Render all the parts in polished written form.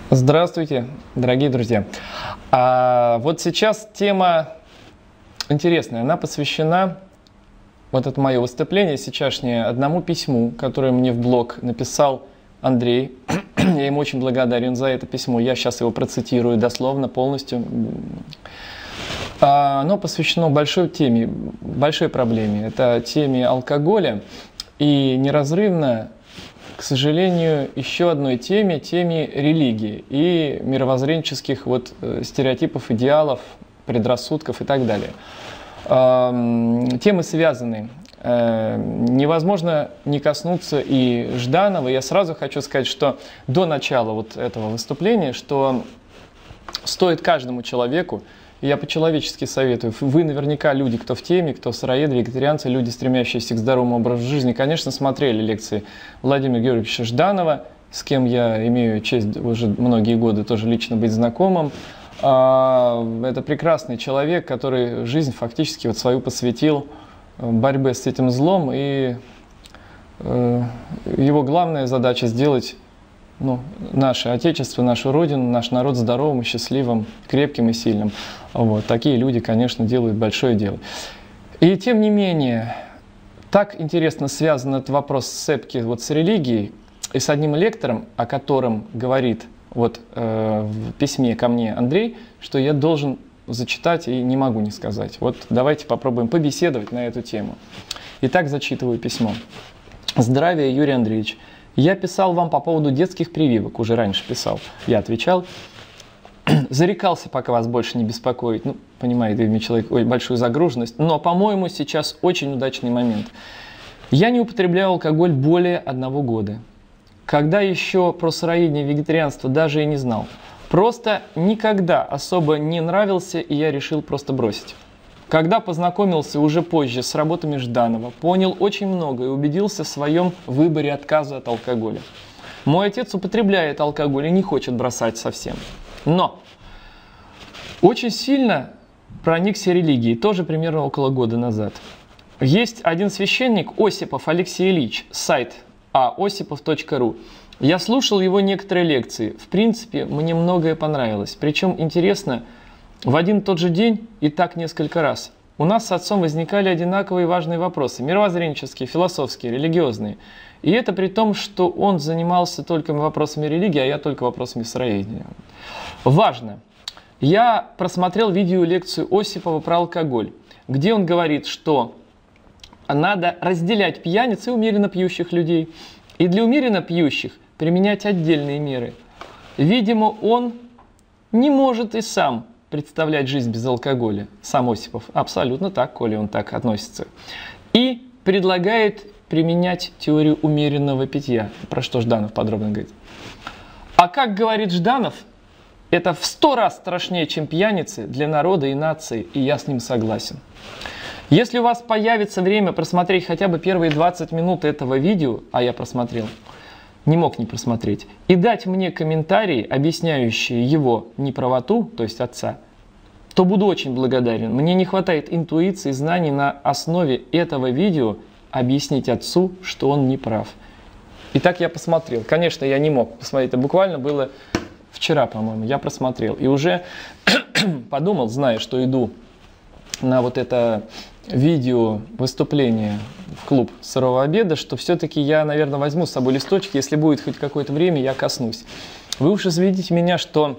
Здравствуйте, дорогие друзья. Вот сейчас тема интересная. Она посвящена, вот это мое выступление сейчасшнее, одному письму, которое мне в блог написал Андрей. Я ему очень благодарен за это письмо. Я сейчас его процитирую дословно, полностью. Оно посвящено большой теме, большой проблеме. Это теме алкоголя и неразрывно, к сожалению, еще одной теме религии и мировоззренческих стереотипов, идеалов, предрассудков и так далее. Темы связаны. Невозможно не коснуться и Жданова. Я сразу хочу сказать, что до начала вот этого выступления, что стоит каждому человеку, я по-человечески советую, вы наверняка люди, кто в теме, кто сыроеды, вегетарианцы, люди, стремящиеся к здоровому образу жизни, конечно, смотрели лекции Владимира Георгиевича Жданова, с кем я имею честь уже многие годы тоже лично быть знакомым. Это прекрасный человек, который жизнь фактически свою посвятил борьбе с этим злом, и его главная задача сделать наше Отечество, нашу Родину, наш народ здоровым, счастливым, крепким и сильным. Вот. Такие люди, конечно, делают большое дело. И тем не менее, так интересно связан этот вопрос сцепки с религией и с одним лектором, о котором говорит в письме ко мне Андрей, что я должен зачитать и не могу не сказать. Вот давайте попробуем побеседовать на эту тему. Итак, зачитываю письмо. Здравия, Юрий Андреевич. Я писал вам по поводу детских прививок, уже раньше писал, я отвечал. Зарекался, пока вас больше не беспокоить. Понимаете, у меня человек большую загруженность, но, по-моему, сейчас очень удачный момент. Я не употребляю алкоголь более 1 года. Когда еще про сыроедение, вегетарианство даже и не знал. Просто никогда особо не нравился, и я решил просто бросить. Когда познакомился уже позже с работами Жданова, понял очень много и убедился в своем выборе отказа от алкоголя. Мой отец употребляет алкоголь и не хочет бросать совсем. Но очень сильно проникся религией, тоже примерно около года назад. Есть один священник, Осипов Алексей Ильич, сайт aosipov.ru. Я слушал его некоторые лекции. В принципе, мне многое понравилось. Причем интересно, в один и тот же день и так несколько раз. У нас с отцом возникали одинаковые важные вопросы. Мировоззренческие, философские, религиозные. И это при том, что он занимался только вопросами религии, а я только вопросами сыроедения. Важно. Я просмотрел видеолекцию Осипова про алкоголь, где он говорит, что надо разделять пьяниц и умеренно пьющих людей. И для умеренно пьющих применять отдельные меры. Видимо, он не может и сам представлять жизнь без алкоголя, сам Осипов. Абсолютно так, коли он так относится. И предлагает применять теорию умеренного питья, про что Жданов подробно говорит. А как говорит Жданов, это в 100 раз страшнее, чем пьяницы для народа и нации, и я с ним согласен. Если у вас появится время просмотреть хотя бы первые 20 минут этого видео, а я просмотрел, не мог не просмотреть, и дать мне комментарии, объясняющие его неправоту, то есть отца, то буду очень благодарен. Мне не хватает интуиции, знаний на основе этого видео объяснить отцу, что он не прав. Итак, я посмотрел. Конечно, я не мог посмотреть. Это буквально было вчера, по-моему. Я просмотрел. И уже подумал, зная, что иду на это видео выступление в клуб сырого обеда, что все-таки я, наверное, возьму с собой листочки. Если будет хоть какое-то время, я коснусь. Вы уж извините меня, что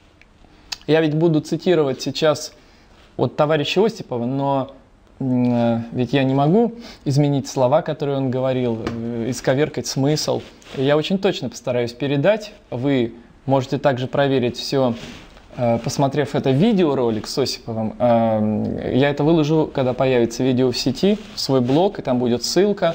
я ведь буду цитировать сейчас товарища Осипова, но ведь я не могу изменить слова, которые он говорил, исковеркать смысл. Я очень точно постараюсь передать. Вы можете также проверить все, посмотрев это видеоролик с Осиповым. Я это выложу, когда появится видео в сети, в свой блог, и там будет ссылка.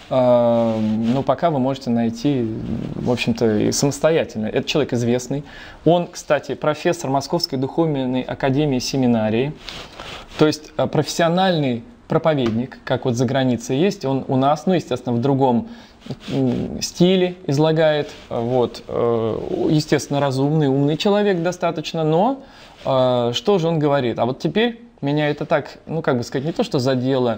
Но пока вы можете найти, в общем-то, и самостоятельно. Это человек известный. Он, кстати, профессор Московской духовной академии семинарии. То есть профессиональный проповедник, как за границей есть. Он у нас, естественно, в другом стиле излагает. Естественно, разумный, умный человек достаточно. Но что же он говорит? А теперь меня это так, как бы сказать, не то что задело.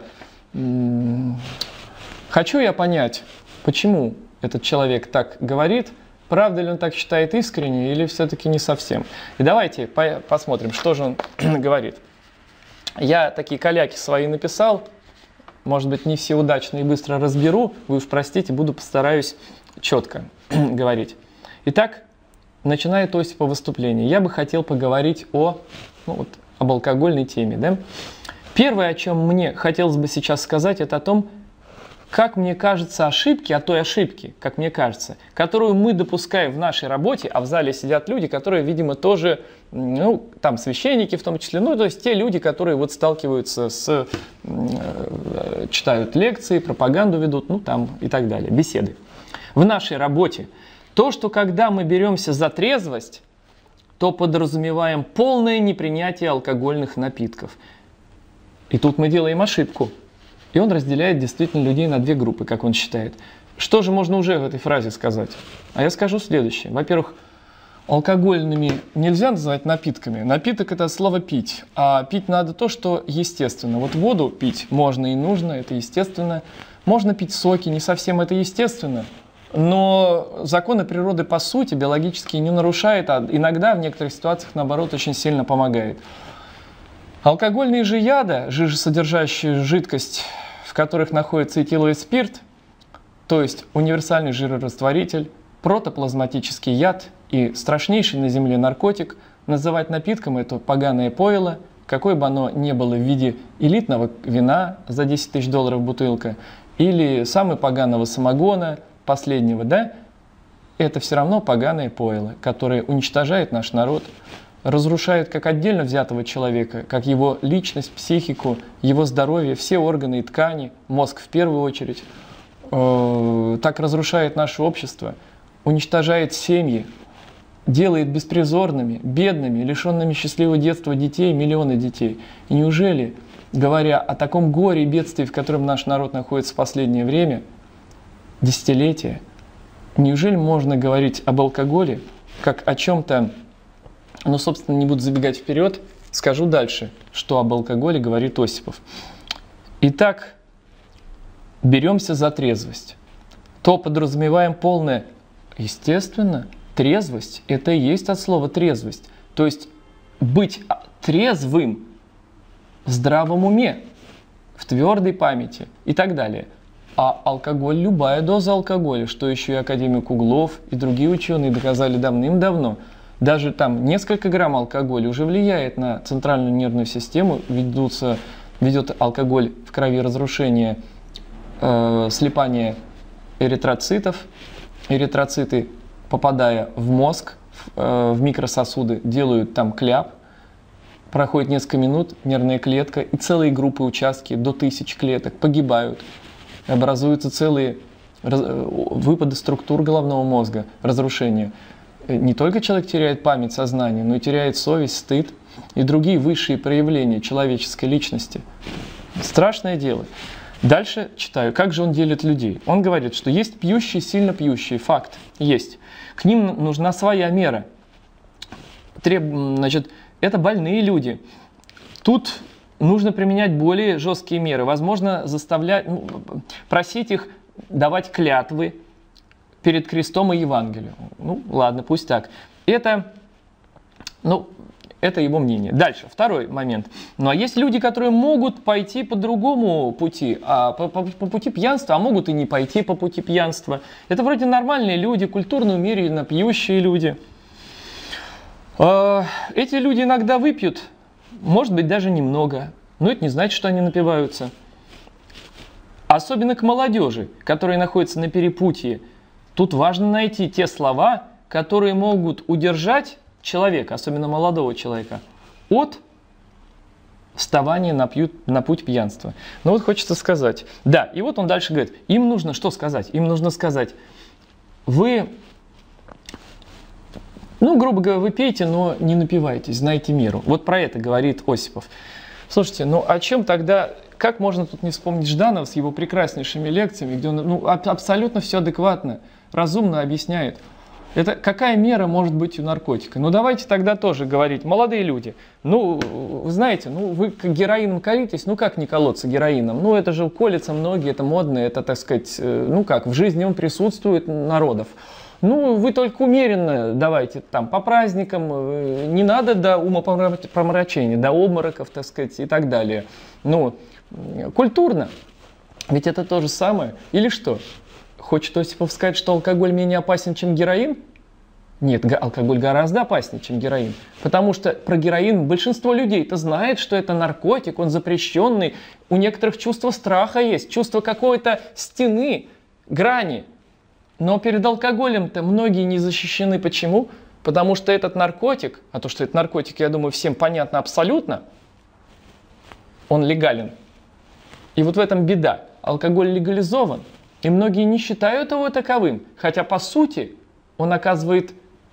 Хочу я понять, почему этот человек так говорит, правда ли он так считает искренне или все-таки не совсем. И давайте посмотрим, что же он говорит. Я такие каляки свои написал, может быть, не все удачно и быстро разберу, вы уж простите, постараюсь четко говорить. Итак, начинает Осипов выступление. Я бы хотел поговорить об алкогольной теме. Да? Первое, о чем мне хотелось бы сейчас сказать, это о том, как мне кажется, ошибки, о той ошибке, как мне кажется, которую мы допускаем в нашей работе, а в зале сидят люди, которые, видимо, тоже, там священники в том числе, то есть те люди, которые вот сталкиваются читают лекции, пропаганду ведут, там и так далее, беседы. В нашей работе то, что когда мы беремся за трезвость, то подразумеваем полное непринятие алкогольных напитков. И тут мы делаем ошибку. И он разделяет действительно людей на две группы, как он считает. Что же можно уже в этой фразе сказать? А я скажу следующее. Во-первых, алкогольными нельзя называть напитками. Напиток – это слово «пить». А пить надо то, что естественно. Вот воду пить можно и нужно, это естественно. Можно пить соки, не совсем это естественно. Но законы природы по сути биологически не нарушает, а иногда в некоторых ситуациях, наоборот, очень сильно помогает. Алкогольные же яды, жижесодержащие жидкость, в которых находится этиловый спирт, то есть универсальный жирорастворитель, протоплазматический яд и страшнейший на Земле наркотик, называть напитком это поганое пойло, какое бы оно ни было в виде элитного вина за 10 тысяч долларов бутылка, или самого поганого самогона, последнего, да, это все равно поганое пойло, которое уничтожает наш народ, разрушает как отдельно взятого человека, как его личность, психику, его здоровье, все органы и ткани, мозг в первую очередь, так разрушает наше общество, уничтожает семьи, делает беспризорными, бедными, лишенными счастливого детства детей, миллионы детей. И неужели, говоря о таком горе и бедствии, в котором наш народ находится в последнее время, десятилетия, неужели можно говорить об алкоголе как о чем-то, собственно, не буду забегать вперед, скажу дальше, что об алкоголе говорит Осипов. Итак, беремся за трезвость. То подразумеваем полное, естественно, трезвость, это и есть от слова трезвость. То есть быть трезвым в здравом уме, в твердой памяти и так далее. А алкоголь, любая доза алкоголя, что еще и академик Углов и другие ученые доказали давным-давно, даже там несколько грамм алкоголя уже влияет на центральную нервную систему, ведет алкоголь в крови разрушение, слипание эритроцитов. Эритроциты, попадая в мозг, в микрососуды, делают там кляп. Проходит несколько минут, нервная клетка и целые группы, участки до 1000 клеток погибают. Образуются целые выпады структур головного мозга, разрушения. Не только человек теряет память, сознание, но и теряет совесть, стыд и другие высшие проявления человеческой личности. Страшное дело. Дальше читаю, как же он делит людей. Он говорит, что есть пьющие, сильно пьющие. Факт. Есть. К ним нужна своя мера. Значит, это больные люди. Тут нужно применять более жесткие меры. Возможно, просить их давать клятвы перед крестом и Евангелием. Ладно, пусть так. Это его мнение. Дальше, второй момент. А есть люди, которые могут пойти по другому пути, по пути пьянства, а могут и не пойти по пути пьянства. Это вроде нормальные люди, культурно умеренно пьющие люди. Эти люди иногда выпьют, может быть, даже немного, но это не значит, что они напиваются. Особенно к молодежи, которая находится на перепутье. Тут важно найти те слова, которые могут удержать человека, особенно молодого человека, от вставания на путь пьянства. Хочется сказать. Да, и вот он дальше говорит, им нужно что сказать? Им нужно сказать, вы, грубо говоря, вы пейте, но не напивайтесь, знайте меру. Вот про это говорит Осипов. Слушайте, о чем тогда, как можно тут не вспомнить Жданова с его прекраснейшими лекциями, где он абсолютно все адекватно, разумно объясняет. Это какая мера может быть у наркотика? Давайте тогда тоже говорить, молодые люди, вы знаете, вы героином колитесь, как не колоться героином? Это же колятся многие, это модно, это, так сказать, в жизни он присутствует народов. ну, вы только умеренно давайте там по праздникам, не надо до умопомрачения, до обмороков, так сказать, и так далее. Ну, культурно. Ведь это то же самое. Или что? Хочет Осипов сказать, что алкоголь менее опасен, чем героин? Нет, алкоголь гораздо опаснее, чем героин. Потому что про героин большинство людей-то знает, что это наркотик, он запрещенный. У некоторых чувство страха есть, чувство какой-то стены, грани. Но перед алкоголем-то многие не защищены. Почему? Потому что этот наркотик, а то, что это наркотик, я думаю, всем понятно абсолютно, он легален. И вот в этом беда. Алкоголь легализован, и многие не считают его таковым. Хотя, по сути, он оказывает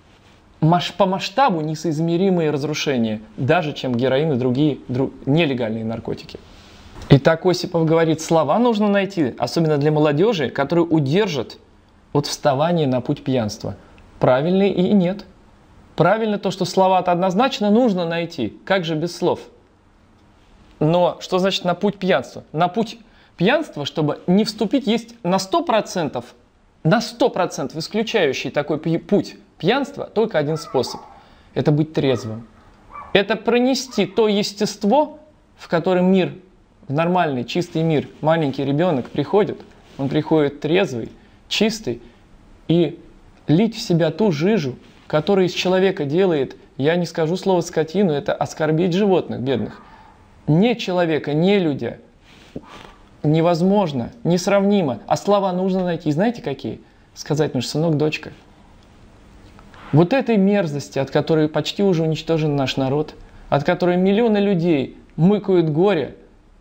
по масштабу несоизмеримые разрушения, даже чем героин и другие нелегальные наркотики. Итак, Осипов говорит, слова нужно найти, особенно для молодежи, которые удержат от вставания на путь пьянства. Правильные и нет. Правильно то, что слова-то однозначно нужно найти. Как же без слов? Но что значит на путь пьянства? На путь пьянства, чтобы не вступить, есть на 100% исключающий такой путь пьянства только один способ. Это быть трезвым. Это пронести то естество, в котором мир, в нормальный, чистый мир, маленький ребенок приходит, он приходит трезвый, чистый, и лить в себя ту жижу, которая из человека делает, я не скажу слово скотину, это оскорбить животных бедных. Не человека, не людя. Невозможно, несравнимо. А слова нужно найти. Знаете какие? Сказать, ну сынок, дочка. Вот этой мерзости, от которой почти уже уничтожен наш народ, от которой миллионы людей мыкают горе,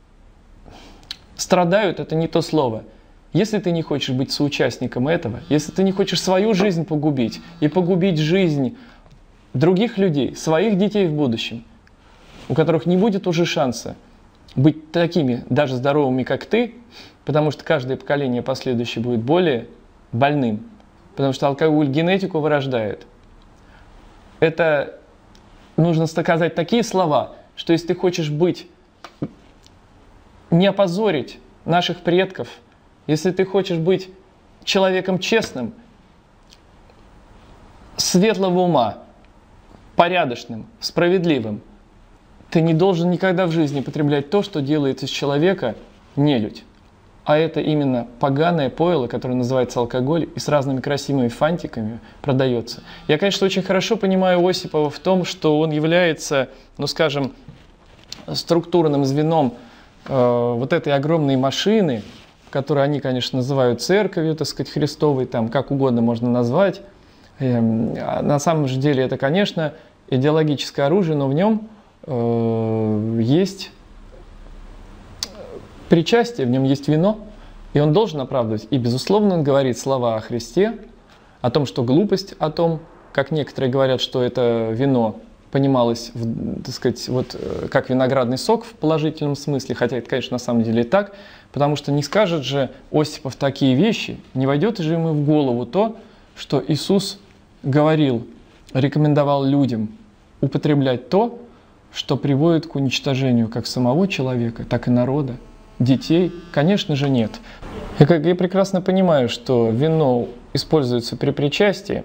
страдают, это не то слово. Если ты не хочешь быть соучастником этого, если ты не хочешь свою жизнь погубить и погубить жизнь других людей, своих детей в будущем, у которых не будет уже шанса быть такими, даже здоровыми, как ты, потому что каждое поколение последующее будет более больным, потому что алкоголь генетику вырождает. Это нужно сказать такие слова, что если ты хочешь не опозорить наших предков, если ты хочешь быть человеком честным, светлого ума, порядочным, справедливым, ты не должен никогда в жизни потреблять то, что делает из человека нелюдь. А это именно поганое пойло, которое называется алкоголь, и с разными красивыми фантиками продается. Я, конечно, очень хорошо понимаю Осипова в том, что он является, ну скажем, структурным звеном вот этой огромной машины, которую они, конечно, называют церковью, так сказать, Христовой, там, как угодно можно назвать. На самом же деле это, конечно, идеологическое оружие, но в нем есть причастие, в нем есть вино, и он должен оправдывать. И, безусловно, он говорит слова о Христе, о том, что глупость, о том, как некоторые говорят, что это вино понималось, так сказать, вот, как виноградный сок в положительном смысле, хотя это, конечно, на самом деле и так, потому что не скажет же Осипов такие вещи, не войдет же ему в голову то, что Иисус говорил, рекомендовал людям употреблять то, что приводит к уничтожению как самого человека, так и народа, детей? Конечно же, нет. Я прекрасно понимаю, что вино используется при причастии,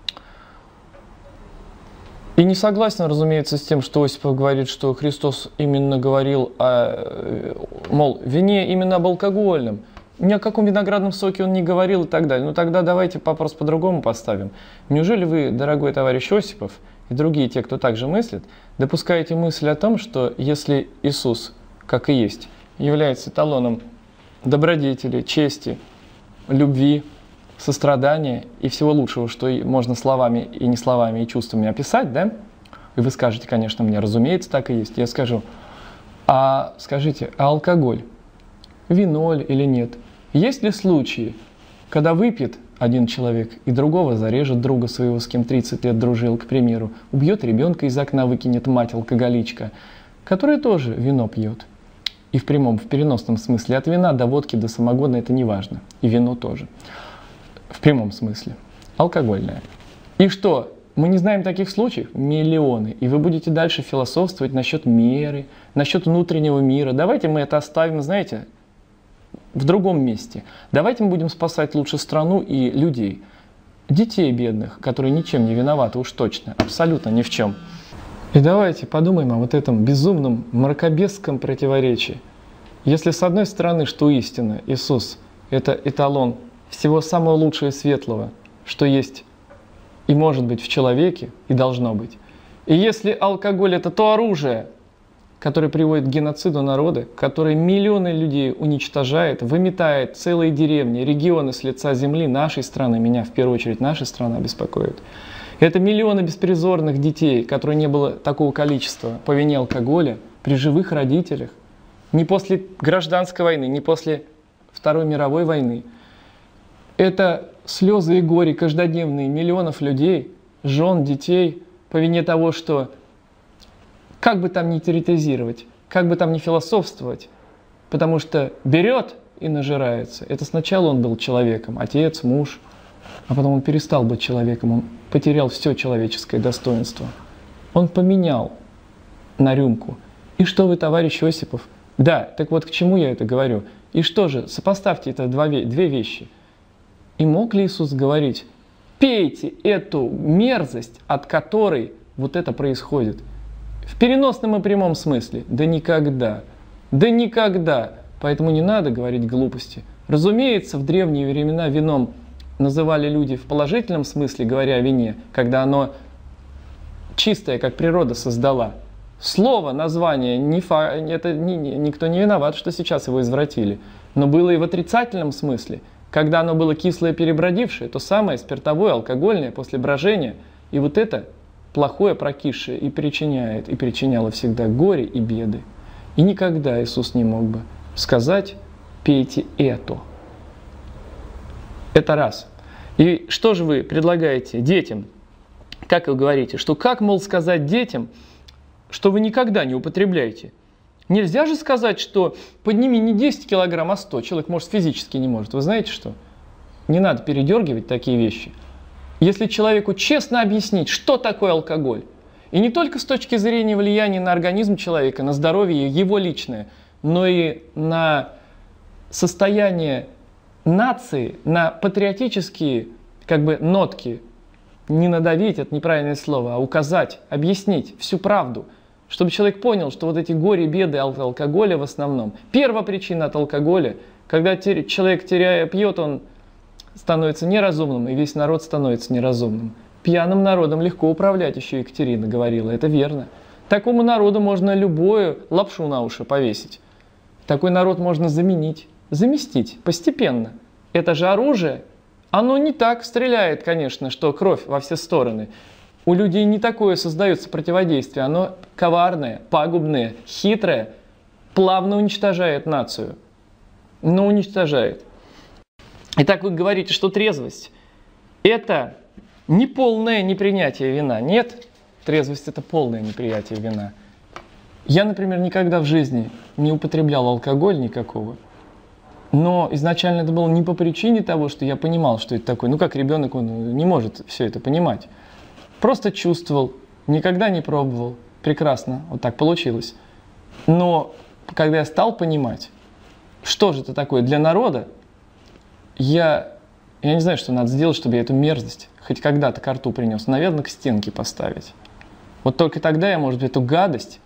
и не согласен, разумеется, с тем, что Осипов говорит, что Христос именно говорил мол, вине именно об алкогольном. Ни о каком виноградном соке он не говорил и так далее. Ну тогда давайте вопрос по-другому поставим. Неужели вы, дорогой товарищ Осипов, и другие те, кто также мыслит, допускаете мысль о том, что если Иисус, как и есть, является эталоном добродетели, чести, любви, сострадания и всего лучшего, что можно словами и не словами, и чувствами описать, да? И вы скажете, конечно, мне, разумеется, так и есть. Я скажу, а скажите, а алкоголь, вино или нет? Есть ли случаи, когда выпьет один человек и другого зарежет, друга своего, с кем 30 лет дружил, к примеру, убьет ребенка из окна, выкинет мать-алкоголичка, которая тоже вино пьет? И в прямом, в переносном смысле, от вина до водки, до самогона это не важно. И вино тоже. В прямом смысле. Алкогольное. И что? Мы не знаем таких случаев? Миллионы. И вы будете дальше философствовать насчет меры, насчет внутреннего мира. Давайте мы это оставим, знаете, в другом месте. Давайте мы будем спасать лучше страну и людей. детей бедных, которые ничем не виноваты уж точно, абсолютно ни в чем. И давайте подумаем о вот этом безумном мракобесском противоречии. Если с одной стороны, что истина, Иисус – это эталон всего самого лучшего и светлого, что есть и может быть в человеке, и должно быть. И если алкоголь – это то оружие, которое приводит к геноциду народа, которое миллионы людей уничтожает, выметает целые деревни, регионы с лица земли нашей страны, меня в первую очередь наша страна беспокоит. Это миллионы беспризорных детей, которые не было такого количества по вине алкоголя, при живых родителях, не после гражданской войны, не после Второй мировой войны. Это слезы и горе каждодневные миллионов людей, жен, детей, по вине того, что как бы там ни теоретизировать, как бы там ни философствовать, потому что берет и нажирается. Это сначала он был человеком, отец, муж, а потом он перестал быть человеком, он потерял все человеческое достоинство. Он поменял на рюмку. И что вы, товарищ Осипов? Да, так вот к чему я это говорю? И что же, сопоставьте это две вещи. И мог ли Иисус говорить: пейте эту мерзость, от которой вот это происходит? В переносном и прямом смысле? Да никогда. Да никогда. Поэтому не надо говорить глупости. Разумеется, в древние времена вином называли люди в положительном смысле, говоря о вине, когда оно чистое, как природа создала. Слово, название, никто не виноват, что сейчас его извратили. Но было и в отрицательном смысле. Когда оно было кислое, перебродившее, то самое спиртовое, алкогольное, после брожения. И вот это плохое прокисшее и причиняло всегда горе и беды. И никогда Иисус не мог бы сказать: пейте это. Это раз. И что же вы предлагаете детям? Как вы говорите, что как, мол, сказать детям, что вы никогда не употребляете? Нельзя же сказать, что подними не 10 килограмм, а 100. Человек, может, физически не может. Вы знаете что? Не надо передергивать такие вещи. Если человеку честно объяснить, что такое алкоголь, и не только с точки зрения влияния на организм человека, на здоровье его личное, но и на состояние нации, на патриотические нотки, не надавить, это неправильное слово, а указать, объяснить всю правду, чтобы человек понял, что вот эти горе, беды от алкоголя в основном. Первая причина от алкоголя, когда человек, пьет, он становится неразумным, и весь народ становится неразумным. Пьяным народом легко управлять, еще Екатерина говорила, это верно. Такому народу можно любую лапшу на уши повесить. Такой народ можно заместить постепенно. Это же оружие. Оно не так стреляет, конечно, что кровь во все стороны. У людей не такое создается противодействие. Оно коварное, пагубное, хитрое, плавно уничтожает нацию. Но уничтожает. Итак, вы говорите, что трезвость – это не полное непринятие вина. Нет, трезвость – это полное неприятие вина. Я, например, никогда в жизни не употреблял алкоголь никакого. Но изначально это было не по причине того, что я понимал, что это такое. Ну, как ребенок, он не может все это понимать. Просто чувствовал, никогда не пробовал. Прекрасно, вот так получилось. Но когда я стал понимать, что же это такое для народа, я не знаю, что надо сделать, чтобы я эту мерзость хоть когда-то ко рту принес. Наверное, к стенке поставить. Вот только тогда я, может быть, эту гадость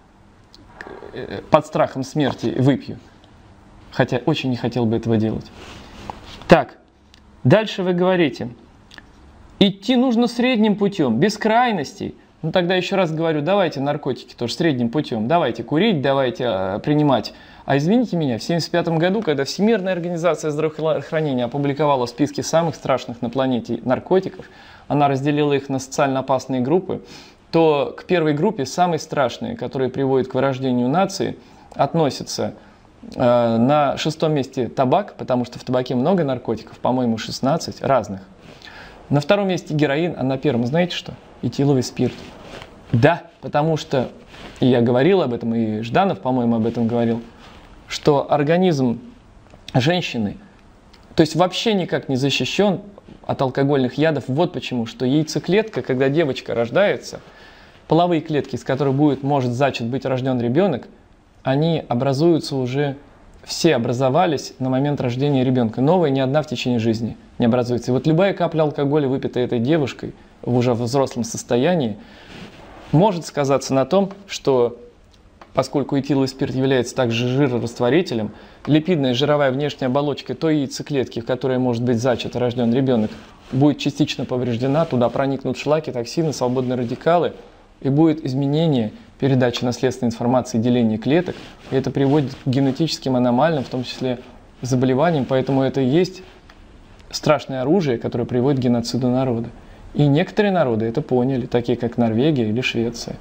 под страхом смерти выпью. Хотя очень не хотел бы этого делать. Так, дальше вы говорите, идти нужно средним путем, без крайностей. Ну тогда еще раз говорю, давайте наркотики тоже средним путем. Давайте курить, давайте принимать. А извините меня, в 1975 году, когда Всемирная организация здравоохранения опубликовала списки самых страшных на планете наркотиков, она разделила их на социально опасные группы, то к первой группе, самой страшной, которая приводит к вырождению нации, относится на 6-м месте табак, потому что в табаке много наркотиков, по-моему, 16 разных. На 2-м месте героин, а на 1-м, знаете что? Этиловый спирт. Да, потому что, и я говорил об этом, и Жданов, по-моему, об этом говорил, что организм женщины, то есть вообще никак не защищен от алкогольных ядов. Вот почему, что яйцеклетка, когда девочка рождается, половые клетки, из которых может зачат быть рожден ребенок, они образуются уже все образовались на момент рождения ребенка. Новая ни одна в течение жизни не образуется. И вот любая капля алкоголя, выпитая этой девушкой в уже взрослом состоянии, может сказаться на том, что поскольку этиловый спирт является также жирорастворителем, липидная жировая внешняя оболочка той яйцеклетки, в которой может быть зачат и рожден ребенок, будет частично повреждена, туда проникнут шлаки, токсины, свободные радикалы, и будет изменение передачи наследственной информации, деление клеток, и это приводит к генетическим аномальным, в том числе заболеваниям, поэтому это и есть страшное оружие, которое приводит к геноциду народа. И некоторые народы это поняли, такие как Норвегия или Швеция.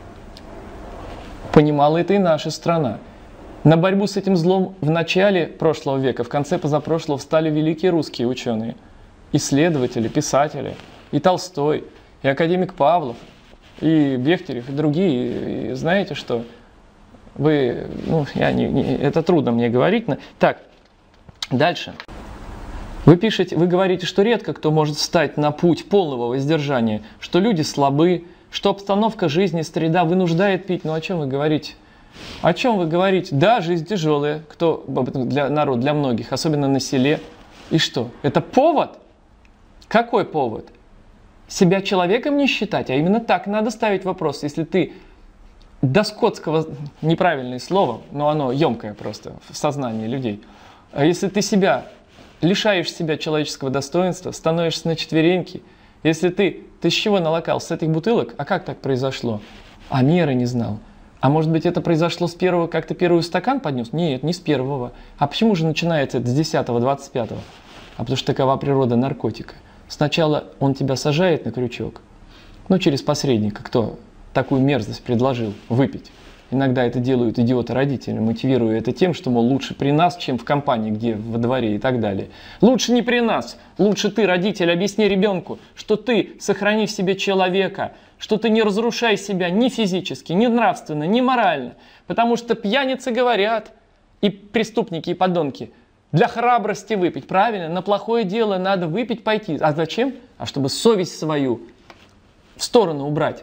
Понимала это и наша страна. На борьбу с этим злом в начале прошлого века, в конце позапрошлого встали великие русские ученые, исследователи, писатели, и Толстой, и академик Павлов, и Бехтерев, и другие. И знаете что? Вы, это трудно мне говорить. Так, дальше. Вы пишете, вы говорите, что редко кто может встать на путь полного воздержания, что люди слабы, что обстановка жизни, среда вынуждает пить. Ну о чем вы говорите? О чем вы говорите? Да, жизнь тяжелая, для народа, для многих, особенно на селе. И что? Это повод? Какой повод? Себя человеком не считать, а именно так надо ставить вопрос. Если ты до скотского, неправильное слово, но оно емкое просто в сознании людей. А если ты лишаешь себя человеческого достоинства, становишься на четвереньки, если ты с чего налокал? С этих бутылок? А как так произошло? А меры не знал. А может быть это произошло с первого, как ты первый стакан поднес? Нет, не с первого. А почему же начинается это с 10-го, 25-го? А потому что такова природа наркотика. Сначала он тебя сажает на крючок, через посредника, кто такую мерзость предложил выпить. Иногда это делают идиоты-родители, мотивируя это тем, что, мол, лучше при нас, чем в компании, где во дворе и так далее. Лучше не при нас, лучше ты, родитель, объясни ребенку, что ты сохрани в себе человека, что ты не разрушай себя ни физически, ни нравственно, ни морально. Потому что пьяницы говорят, и преступники, и подонки, для храбрости выпить. Правильно, на плохое дело надо выпить, пойти. А зачем? А чтобы совесть свою в сторону убрать.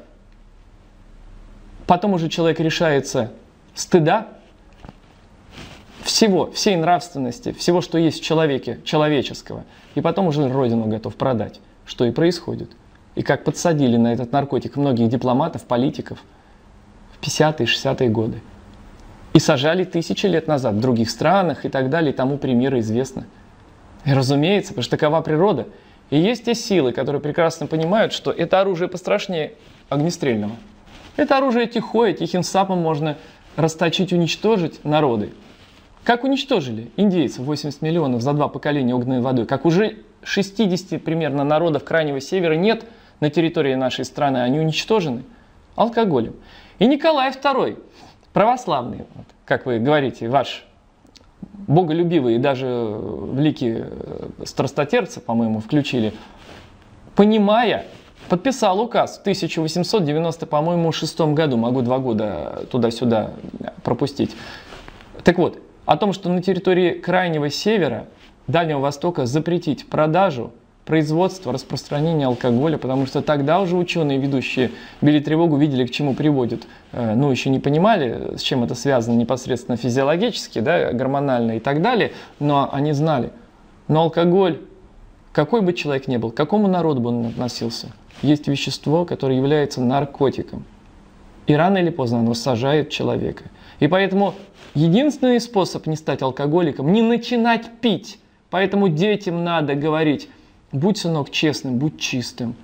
Потом уже человек решается стыда всей нравственности, всего, что есть в человеке, человеческого. И потом уже родину готов продать, что и происходит. И как подсадили на этот наркотик многих дипломатов, политиков в 50-е, 60-е годы. И сажали тысячи лет назад в других странах и так далее, и тому примеры известны. И разумеется, потому что такова природа. И есть те силы, которые прекрасно понимают, что это оружие пострашнее огнестрельного. Это оружие тихое, тихим сапом можно расточить, уничтожить народы. Как уничтожили индейцев 80 миллионов за 2 поколения огненной водой, как уже 60 примерно народов Крайнего Севера нет на территории нашей страны, они уничтожены алкоголем. И Николай II, православный, как вы говорите, ваш боголюбивый и даже великий страстотерпцы, по-моему, включили, понимая, подписал указ в 1890, по-моему, 6 году, могу 2 года туда-сюда пропустить. Так вот, о том, что на территории Крайнего Севера, Дальнего Востока запретить продажу, производство, распространение алкоголя, потому что тогда уже ученые, ведущие били тревогу, видели, к чему приводит. Еще не понимали, с чем это связано непосредственно физиологически, да, гормонально и так далее, но они знали. Но алкоголь, какой бы человек ни был, к какому народу бы он относился, есть вещество, которое является наркотиком. И рано или поздно оно сажает человека. И поэтому единственный способ не стать алкоголиком – не начинать пить. Поэтому детям надо говорить: будь, сынок, честным, будь чистым.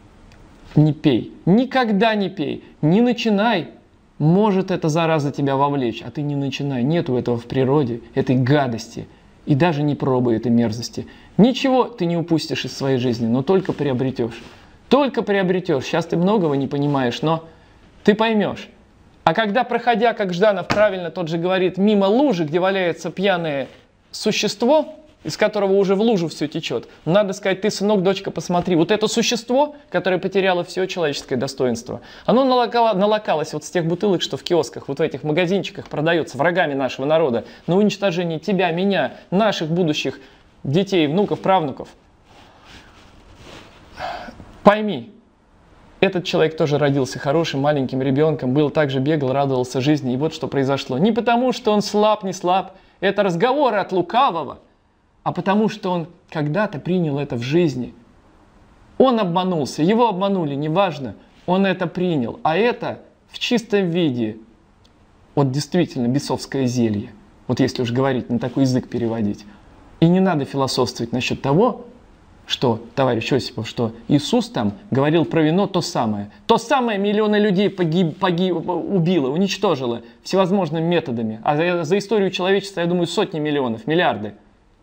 Не пей. Никогда не пей. Не начинай. Может эта зараза тебя вовлечь, а ты не начинай. Нету этого в природе, этой гадости. И даже не пробуй этой мерзости. Ничего ты не упустишь из своей жизни, но только приобретешь. Только приобретешь. Сейчас ты многого не понимаешь, но ты поймешь. А когда, проходя, как Жданов правильно тот же говорит, мимо лужи, где валяется пьяное существо, из которого уже в лужу все течет, надо сказать: ты, сынок, дочка, посмотри, вот это существо, которое потеряло все человеческое достоинство, оно налокалось вот с тех бутылок, что в киосках, вот в этих магазинчиках продается врагами нашего народа, на уничтожение тебя, меня, наших будущих детей, внуков, правнуков. Пойми, этот человек тоже родился хорошим маленьким ребенком, был также бегал, радовался жизни. И вот что произошло. Не потому, что он слаб, не слаб. Это разговоры от лукавого. А потому что он когда-то принял это в жизни. Он обманулся, его обманули, неважно. Он это принял. А это в чистом виде, вот действительно бесовское зелье. Вот если уж говорить, на такой язык переводить. И не надо философствовать насчет того, что, товарищ Осипов, что Иисус там говорил про вино то самое. То самое миллионы людей убило, уничтожило всевозможными методами. А за историю человечества, я думаю, сотни миллионов, миллиарды.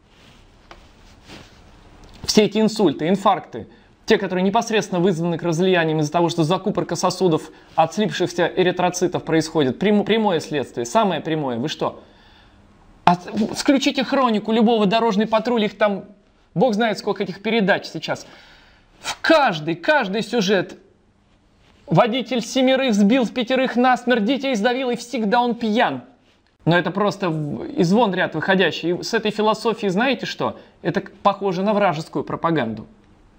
Все эти инсульты, инфаркты, те, которые непосредственно вызваны к разлияниям из-за того, что закупорка сосудов от слипшихся эритроцитов происходит. Прямое следствие, самое прямое. Вы что? Включите хронику любого «Дорожный патруль», их там, бог знает сколько этих передач сейчас. В каждый сюжет. Водитель 7 сбил 5 насмерть, детей сдавил, и всегда он пьян. Но это просто из вон ряд выходящий. И с этой философией знаете что? Это похоже на вражескую пропаганду.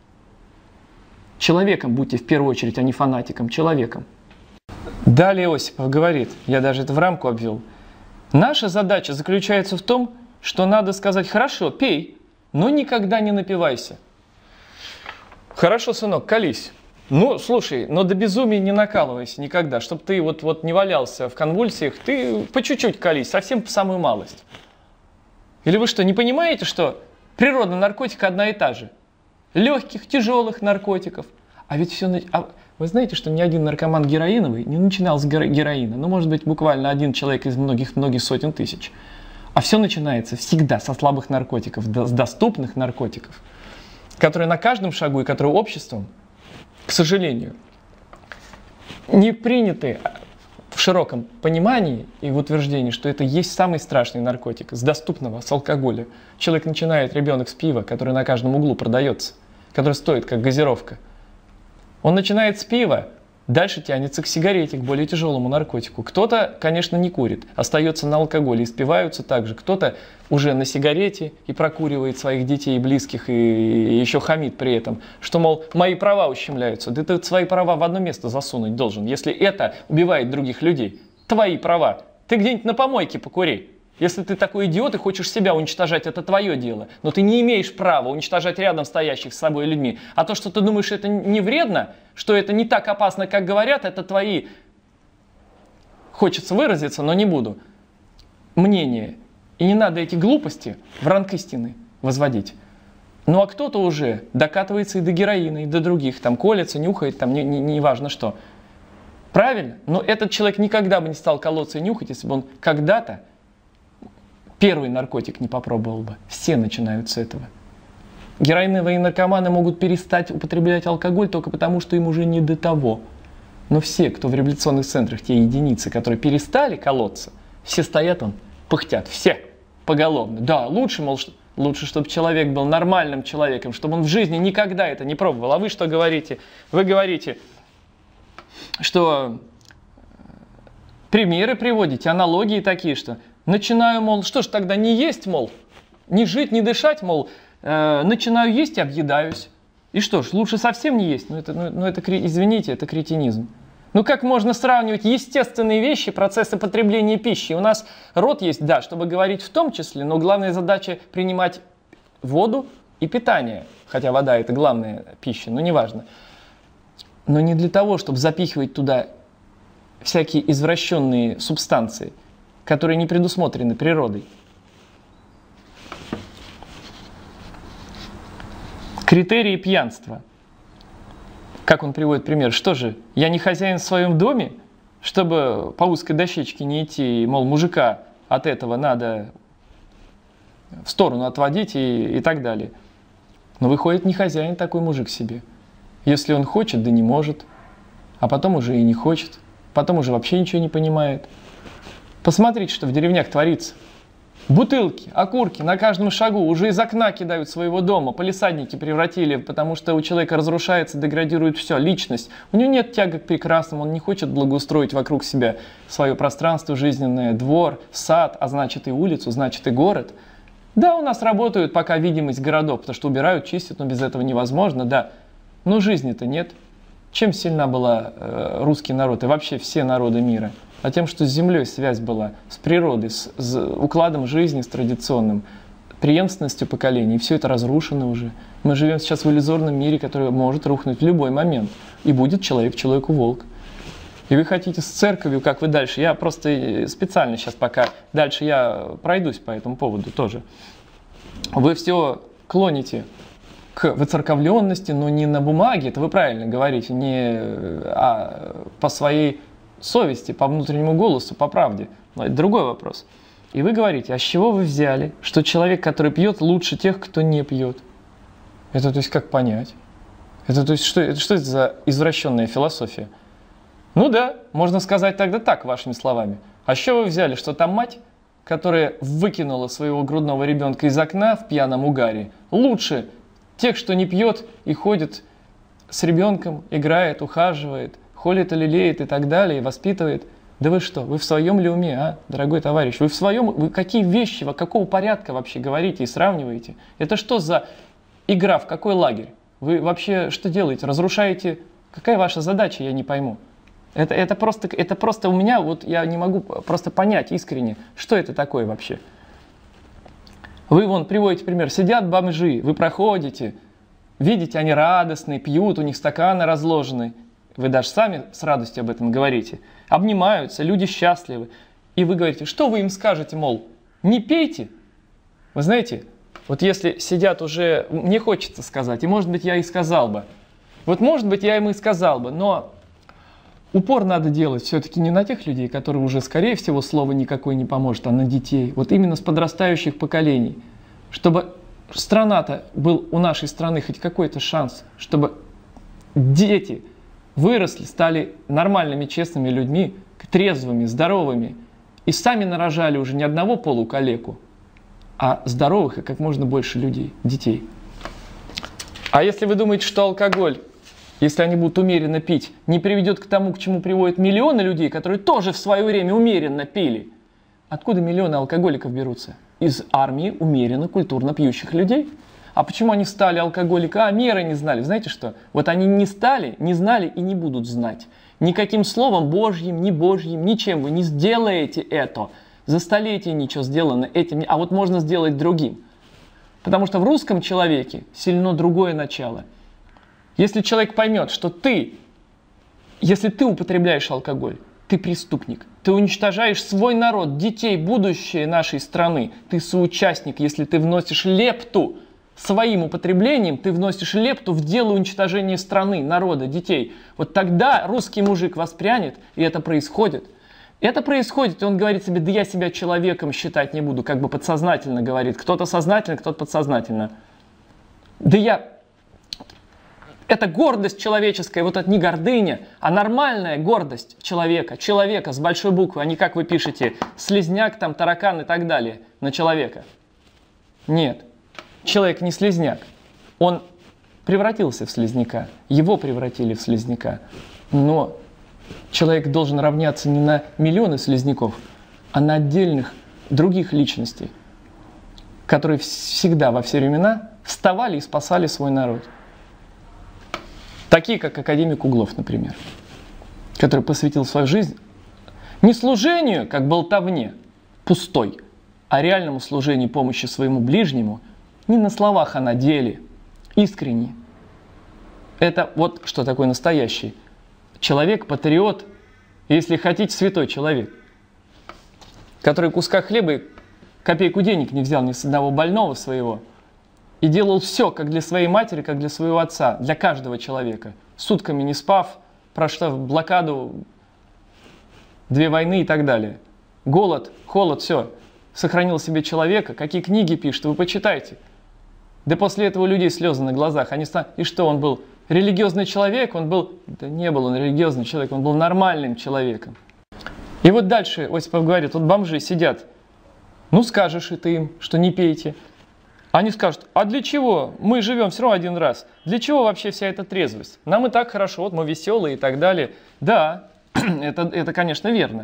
Человеком будьте в первую очередь, а не фанатиком. Человеком. Далее Осипов говорит, я даже это в рамку обвел. Наша задача заключается в том, что надо сказать: хорошо, пей, но никогда не напивайся. Хорошо, сынок, колись. Ну, слушай, но до безумия не накалывайся никогда, чтобы ты вот не валялся в конвульсиях, ты по чуть-чуть колись, совсем по самую малость. Или вы что, не понимаете, что природа наркотика одна и та же? Легких, тяжелых наркотиков. А ведь все... Вы знаете, что ни один наркоман героиновый не начинал с героина. Ну, может быть, буквально один человек из многих сотен тысяч. А все начинается всегда со слабых наркотиков, с доступных наркотиков, которые на каждом шагу и которые обществом, к сожалению, не приняты в широком понимании и в утверждении, что это есть самый страшный наркотик, с доступного, с алкоголя. Человек начинает, ребенок, с пива, которое на каждом углу продается, которое стоит как газировка. Он начинает с пива, дальше тянется к сигарете, к более тяжелому наркотику. Кто-то, конечно, не курит, остается на алкоголе, и спиваются также. Кто-то уже на сигарете и прокуривает своих детей и близких, и еще хамит при этом, что, мол, мои права ущемляются. Да ты свои права в одно место засунуть должен, если это убивает других людей. Твои права. Ты где-нибудь на помойке покури. Если ты такой идиот и хочешь себя уничтожать, это твое дело. Но ты не имеешь права уничтожать рядом стоящих с собой людьми. А то, что ты думаешь, это не вредно, что это не так опасно, как говорят, это твои, хочется выразиться, но не буду, мнения. И не надо эти глупости в ранг истины возводить. Ну а кто-то уже докатывается и до героина, и до других. Там колется, нюхает, там не важно что. Правильно? Но этот человек никогда бы не стал колоться и нюхать, если бы он когда-то первый наркотик не попробовал бы. Все начинают с этого. Героиновые наркоманы могут перестать употреблять алкоголь только потому, что им уже не до того. Но все, кто в реабилитационных центрах, те единицы, которые перестали колоться, все стоят, пыхтят. Все поголовно. Да, лучше, мол, лучше, чтобы человек был нормальным человеком, чтобы он в жизни никогда это не пробовал. А вы что говорите? Вы говорите, что примеры приводите, аналогии такие, что начинаю, мол, что ж тогда не есть, мол, не жить, не дышать, мол, начинаю есть и объедаюсь. И что ж, лучше совсем не есть? Извините, это кретинизм. Ну как можно сравнивать естественные вещи, процессы потребления пищи? У нас рот есть, да, чтобы говорить в том числе, но главная задача принимать воду и питание. Хотя вода это главная пища, но неважно. Но не для того, чтобы запихивать туда всякие извращенные субстанции, которые не предусмотрены природой. Критерии пьянства. Как он приводит пример? Что же, я не хозяин в своем доме, чтобы по узкой дощечке не идти, мол, мужика от этого надо в сторону отводить и так далее. Но выходит, не хозяин такой мужик себе. Если он хочет, да не может, а потом уже и не хочет, потом уже вообще ничего не понимает. Посмотрите, что в деревнях творится. Бутылки, окурки на каждом шагу уже из окна кидают своего дома, палисадники превратили, потому что у человека разрушается, деградирует все, личность. У него нет тяги к прекрасному, он не хочет благоустроить вокруг себя свое пространство жизненное, двор, сад, а значит и улицу, значит и город. Да, у нас работают пока видимость городов, потому что убирают, чистят, но без этого невозможно, да. Но жизни-то нет. Чем сильна была русский народ и вообще все народы мира? а тем, что с землей связь была, с природой, с укладом жизни, с традиционным, преемственностью поколений. И все это разрушено уже. Мы живем сейчас в иллюзорном мире, который может рухнуть в любой момент. И будет человек человеку волк. И вы хотите с церковью, как вы дальше. Я просто специально сейчас пока дальше я пройдусь по этому поводу тоже. Вы все клоните к выцерковленности, но не на бумаге, это вы правильно говорите, не по своей совести, по внутреннему голосу, по правде. Но это другой вопрос. И вы говорите, а с чего вы взяли, что человек, который пьет, лучше тех, кто не пьет? Это то есть как понять? Это то есть что это за извращенная философия? Ну да, можно сказать тогда так, вашими словами. А с чего вы взяли, что там мать, которая выкинула своего грудного ребенка из окна в пьяном угаре, лучше тех, что не пьет и ходит с ребенком, играет, ухаживает, холит и лелеет и так далее, и воспитывает? Да вы что, вы в своем ли уме, дорогой товарищ? Вы какие вещи, какого порядка вообще говорите и сравниваете? Это что за игра, в какой лагерь? Вы вообще что делаете? Разрушаете? Какая ваша задача, я не пойму. Это просто у меня, вот я не могу просто понять искренне, что это такое вообще. Вы вон приводите пример, сидят бомжи, вы проходите, видите, они радостные, пьют, у них стаканы разложены. Вы даже сами с радостью об этом говорите. Обнимаются, люди счастливы. И вы говорите, что вы им скажете, мол, не пейте? Вы знаете, вот если сидят уже, мне хочется сказать, и может быть я и сказал бы. Вот может быть я им и сказал бы, но упор надо делать все-таки не на тех людей, которые уже, скорее всего, слово никакое не поможет, а на детей. Вот именно с подрастающих поколений. Чтобы страна-то был у нашей страны хоть какой-то шанс, чтобы дети выросли, стали нормальными, честными людьми, трезвыми, здоровыми, и сами нарожали уже не одного полукалеку, а здоровых и как можно больше людей, детей. А если вы думаете, что алкоголь, если они будут умеренно пить, не приведет к тому, к чему приводят миллионы людей, которые тоже в свое время умеренно пили, откуда миллионы алкоголиков берутся? Из армии умеренно, культурно пьющих людей. А почему они стали алкоголиками? А меры не знали. Знаете что? Вот они не стали, не знали и не будут знать. Никаким словом Божьим, ни Божьим, ничем вы не сделаете это. За столетия ничего сделано этим. А вот можно сделать другим. Потому что в русском человеке сильно другое начало. Если человек поймет, что если ты употребляешь алкоголь, ты преступник. Ты уничтожаешь свой народ, детей, будущее нашей страны. Ты соучастник, если ты вносишь лепту. Своим употреблением ты вносишь лепту в дело уничтожения страны, народа, детей. Вот тогда русский мужик воспрянет, и это происходит. Это происходит, и он говорит себе, да я себя человеком считать не буду, как бы подсознательно говорит. Кто-то сознательно, кто-то подсознательно. Это гордость человеческая, вот это не гордыня, а нормальная гордость человека с большой буквы, а не как вы пишете, слизняк, там, таракан и так далее на человека. Нет. Человек не слизняк, он превратился в слизняка, его превратили в слизняка. Но человек должен равняться не на миллионы слизняков, а на отдельных других личностей, которые всегда во все времена вставали и спасали свой народ. Такие, как академик Углов, например, который посвятил свою жизнь не служению, как болтовне, пустой, а реальному служению помощи своему ближнему, не на словах, а на деле, искренне. Это вот что такое настоящий человек, патриот, если хотите, святой человек, который куска хлеба и копейку денег не взял ни с одного больного своего и делал все, как для своей матери, как для своего отца, для каждого человека, сутками не спав, прошла в блокаду, 2 войны и так далее. Голод, холод, все. Сохранил себе человека, какие книги пишет, вы почитайте. Да после этого у людей слезы на глазах. И что, он был религиозный человек? Да не был он религиозный человек, он был нормальным человеком. И вот дальше Осипов говорит, вот бомжи сидят, ну скажешь и ты им, что не пейте. Они скажут, а для чего? Мы живем все равно один раз. Для чего вообще вся эта трезвость? Нам и так хорошо, вот мы веселые и так далее. Да, это конечно, верно.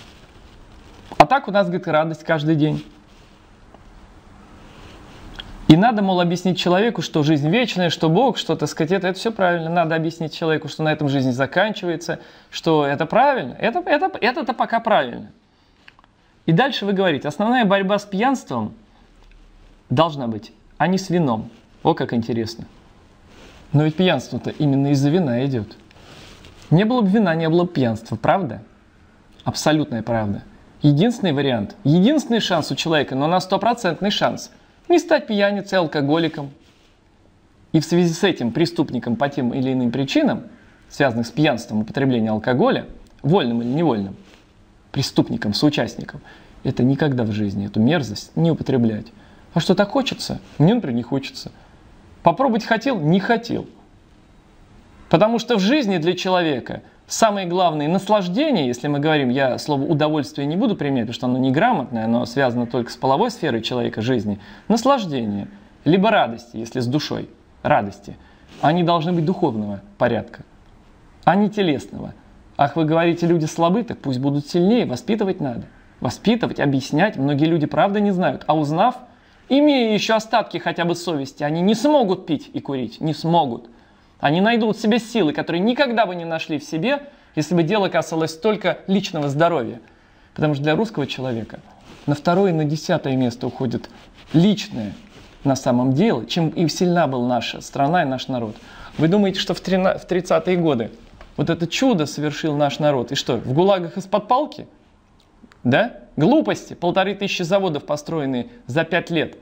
А так у нас, говорит, радость каждый день. И надо, мол, объяснить человеку, что жизнь вечная, что Бог, что, так сказать, это все правильно. Надо объяснить человеку, что на этом жизнь заканчивается, что это правильно. Это пока правильно. И дальше вы говорите, основная борьба с пьянством должна быть, а не с вином. О, как интересно. Но ведь пьянство-то именно из-за вина идет. Не было бы вина, не было бы пьянства, правда? Абсолютная правда. Единственный вариант, единственный шанс у человека, но на 100% шанс – не стать пьяницей, алкоголиком. И в связи с этим преступником по тем или иным причинам, связанных с пьянством, употреблением алкоголя, вольным или невольным, преступником, соучастником, это никогда в жизни эту мерзость не употреблять. А что, так хочется? Мне, например, не хочется. Попробовать хотел? Не хотел. Потому что в жизни для человека самые главные наслаждения, если мы говорим, я слово удовольствие не буду применять, потому что оно неграмотное, оно связано только с половой сферой человека жизни, наслаждение, либо радости, если с душой, радости, они должны быть духовного порядка, а не телесного. Ах, вы говорите, люди слабы, так пусть будут сильнее, воспитывать надо. Воспитывать, объяснять, многие люди правда не знают, а узнав, имея еще остатки хотя бы совести, они не смогут пить и курить, не смогут. Они найдут в себе силы, которые никогда бы не нашли в себе, если бы дело касалось только личного здоровья. Потому что для русского человека на второе и на 10-е место уходит личное на самом деле, чем и сильна была наша страна и наш народ. Вы думаете, что в 30-е годы вот это чудо совершил наш народ? И что, в ГУЛАГах из-под палки? Да? Глупости. 1500 заводов, построенные за 5 лет.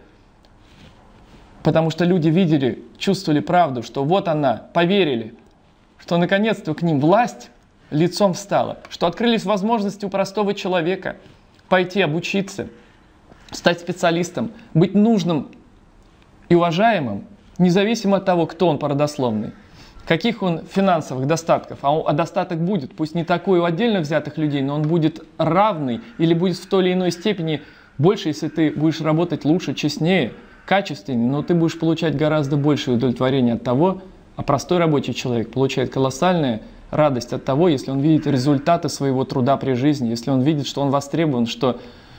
Потому что люди видели, чувствовали правду, что вот она, поверили, что наконец-то к ним власть лицом встала, что открылись возможности у простого человека пойти обучиться, стать специалистом, быть нужным и уважаемым, независимо от того, кто он по родословной, каких он финансовых достатков. А достаток будет, пусть не такой у отдельно взятых людей, но он будет равный или будет в той или иной степени больше, если ты будешь работать лучше, честнее, качественнее, но ты будешь получать гораздо большее удовлетворение от того, а простой рабочий человек получает колоссальную радость от того, если он видит результаты своего труда при жизни, если он видит, что он востребован, что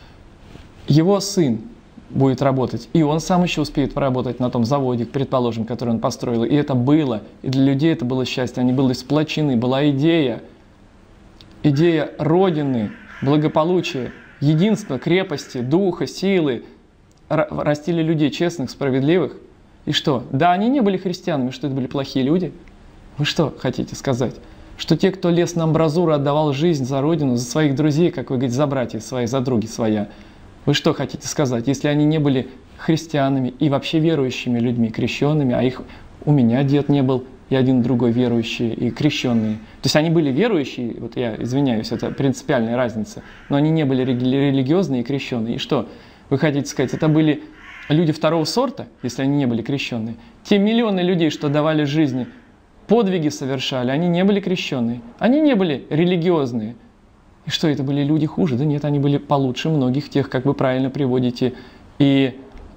его сын будет работать, и он сам еще успеет поработать на том заводе, предположим, который он построил. И это было, и для людей это было счастье, они были сплочены, была идея Родины, благополучия, единства, крепости, духа, силы, растили людей честных, справедливых. И что? Да, они не были христианами, что это были плохие люди? Вы что хотите сказать? Что те, кто лез на амбразуру, отдавал жизнь за Родину, за своих друзей, как вы говорите, за братьев своих, за други своя. Вы что хотите сказать? Если они не были христианами и вообще верующими людьми, крещенными, а их у меня дед не был, и один другой верующий, и крещенные. То есть они были верующие, вот я извиняюсь, это принципиальная разница, но они не были религиозные и крещенные. И что? Вы хотите сказать, это были люди второго сорта, если они не были крещенные? Те миллионы людей, что давали жизни, подвиги совершали, они не были крещенные, они не были религиозные. И что, это были люди хуже? Да нет, они были получше многих тех, как вы правильно приводите, и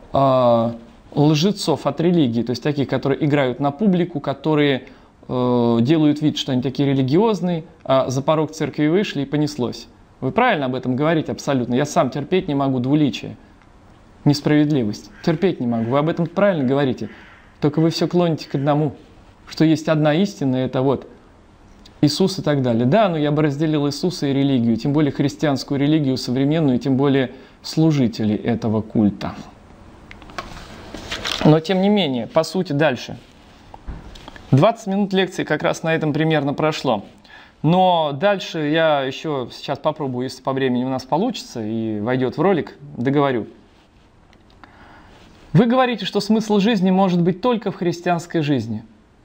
лжецов от религии, то есть таких, которые играют на публику, которые делают вид, что они такие религиозные, а за порог церкви вышли и понеслось. Вы правильно об этом говорите абсолютно. Я сам терпеть не могу двуличие, несправедливость. Терпеть не могу. Вы об этом правильно говорите. Только вы все клоните к одному, что есть одна истина, это вот Иисус и так далее. Да, но я бы разделил Иисуса и религию, тем более христианскую религию, современную, тем более служителей этого культа. Но тем не менее, по сути, дальше. 20 минут лекции как раз на этом примерно прошло. Но дальше я еще сейчас попробую, если по времени у нас получится и войдет в ролик, договорю. Вы говорите, что смысл жизни может быть только в христианской жизни.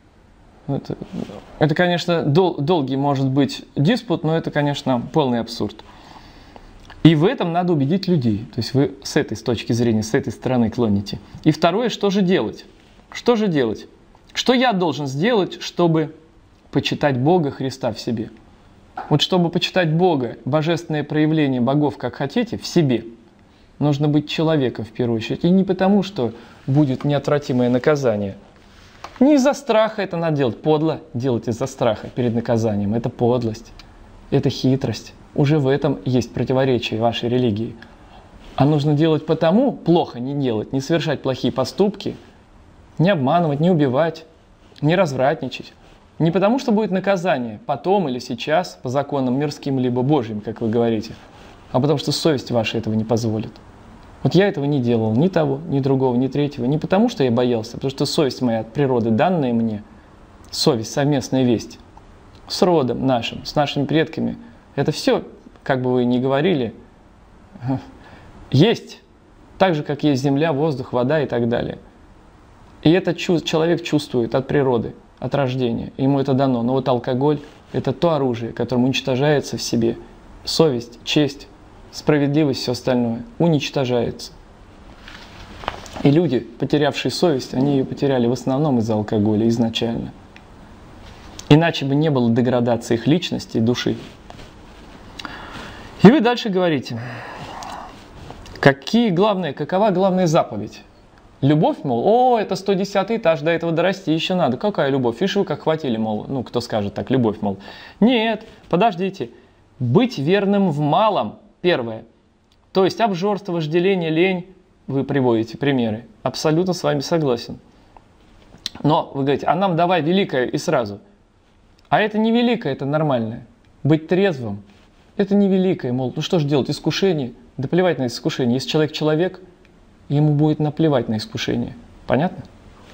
Это конечно, долгий может быть диспут, но это, конечно, полный абсурд. И в этом надо убедить людей. То есть вы с этой точки зрения, с этой стороны клоните. И второе, что же делать? Что же делать? Что я должен сделать, чтобы почитать Бога, Христа в себе? Вот чтобы почитать Бога, божественное проявление богов, как хотите, в себе, нужно быть человеком в первую очередь. И не потому, что будет неотвратимое наказание. Не из-за страха это надо делать. Подло делать из-за страха перед наказанием. Это подлость, это хитрость. Уже в этом есть противоречие вашей религии. А нужно делать потому, плохо не делать, не совершать плохие поступки, не обманывать, не убивать, не развратничать. Не потому, что будет наказание потом или сейчас по законам мирским либо Божьим, как вы говорите, а потому что совесть ваша этого не позволит. Вот я этого не делал, ни того, ни другого, ни третьего, не потому, что я боялся, а потому что совесть моя от природы, данная мне, совесть, совместная весть, с родом нашим, с нашими предками, это все, как бы вы ни говорили, есть, так же, как есть земля, воздух, вода и так далее. И это человек чувствует от природы, от рождения, ему это дано. Но вот алкоголь – это то оружие, которым уничтожается в себе совесть, честь, справедливость, все остальное уничтожается. И люди, потерявшие совесть, они ее потеряли в основном из-за алкоголя изначально. Иначе бы не было деградации их личности и души. И вы дальше говорите, какова главная заповедь? Любовь, мол, это 110 этаж, до этого дорасти еще надо. Какая любовь? Видишь, вы как хватили, мол, кто скажет так, любовь, мол. Нет, подождите. Быть верным в малом, первое. То есть обжорство, вожделение, лень, вы приводите примеры. Абсолютно с вами согласен. Но вы говорите, а нам давай великое и сразу. А это не великое, это нормальное. Быть трезвым, это не великое, мол, что же делать, искушение? Да плевать на искушение. Если человек, ему будет наплевать на искушение. Понятно?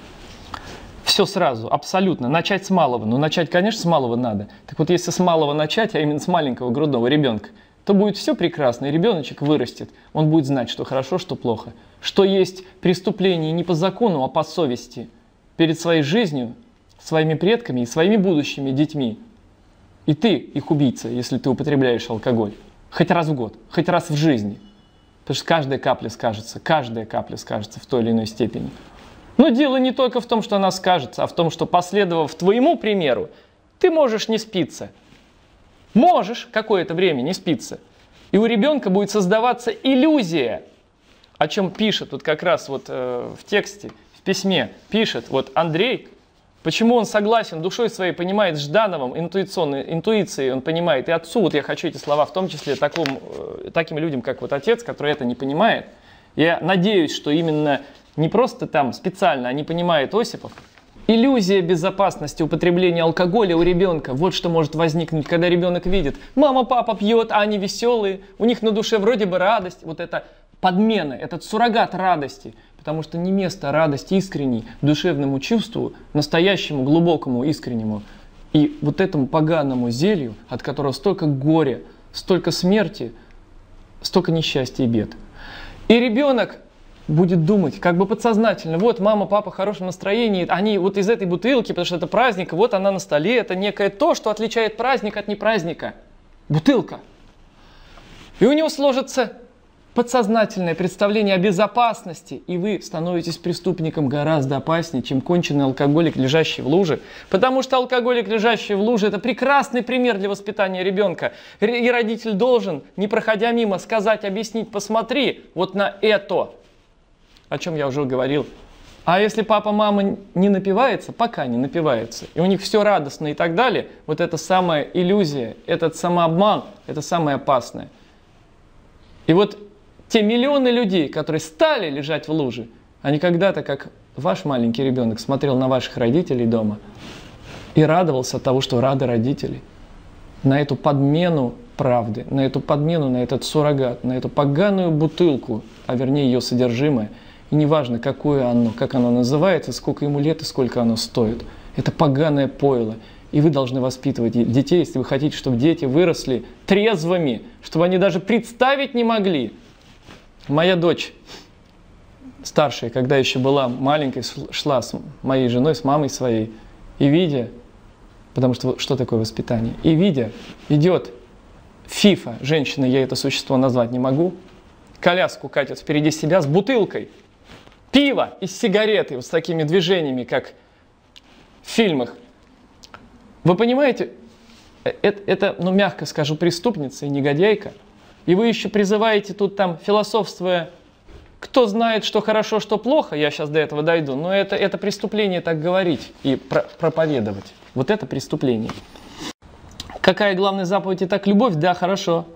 Все сразу, абсолютно. Начать с малого. Ну, начать, конечно, с малого надо. Так вот, если с малого начать, а именно с маленького грудного ребенка, то будет все прекрасно, и ребеночек вырастет. Он будет знать, что хорошо, что плохо. Что есть преступление не по закону, а по совести. Перед своей жизнью, своими предками и своими будущими детьми. И ты их убийца, если ты употребляешь алкоголь. Хоть раз в год, хоть раз в жизни. Потому что каждая капля скажется в той или иной степени. Но дело не только в том, что она скажется, а в том, что, последовав твоему примеру, ты можешь не спиться. Можешь какое-то время не спиться. И у ребенка будет создаваться иллюзия, о чем пишет вот как раз вот в тексте, в письме, пишет вот Андрей, почему он согласен, душой своей понимает с Ждановым, интуицией он понимает. И отцу, вот я хочу эти слова, в том числе таким людям, как вот отец, который это не понимает. Я надеюсь, что именно не просто там специально, а не понимает Осипов. Иллюзия безопасности употребления алкоголя у ребенка. Вот что может возникнуть, когда ребенок видит, мама, папа пьет, а они веселые, у них на душе вроде бы радость. Вот это подмена, этот суррогат радости. Потому что не место радости искренней, душевному чувству, настоящему, глубокому, искреннему. И вот этому поганому зелью, от которого столько горя, столько смерти, столько несчастья и бед. И ребенок будет думать, как бы подсознательно, вот мама, папа в хорошем настроении, они вот из этой бутылки, потому что это праздник, вот она на столе, это некое то, что отличает праздник от непраздника. Бутылка. И у него сложится подсознательное представление о безопасности, и вы становитесь преступником гораздо опаснее, чем конченый алкоголик, лежащий в луже. Потому что алкоголик, лежащий в луже, это прекрасный пример для воспитания ребенка. И родитель должен, не проходя мимо, сказать, объяснить, посмотри вот на это, о чем я уже говорил. А если папа, мама не напивается, пока не напивается, и у них все радостно и так далее, вот эта самая иллюзия, этот самообман, это самое опасное. И вот те миллионы людей, которые стали лежать в луже, они когда-то, как ваш маленький ребенок, смотрел на ваших родителей дома и радовался от того, что рады родители. На эту подмену правды, на эту подмену, на этот суррогат, на эту поганую бутылку, а вернее ее содержимое. И неважно, какое оно, как оно называется, сколько ему лет и сколько оно стоит. Это поганое пойло. И вы должны воспитывать детей, если вы хотите, чтобы дети выросли трезвыми, чтобы они даже представить не могли. Моя дочь старшая, когда еще была маленькой, шла с моей женой, с мамой своей, и видя, потому что такое воспитание, и видя, идет фифа, женщина, я это существо назвать не могу, коляску катит впереди себя с бутылкой пива и с сигаретой, вот с такими движениями, как в фильмах. Вы понимаете, это, мягко скажу, преступница и негодяйка. И вы еще призываете тут там, философствуя, кто знает, что хорошо, что плохо, я сейчас до этого дойду, но это преступление так говорить и проповедовать. Вот это преступление. Какая главная заповедь? Итак, любовь? Да, хорошо.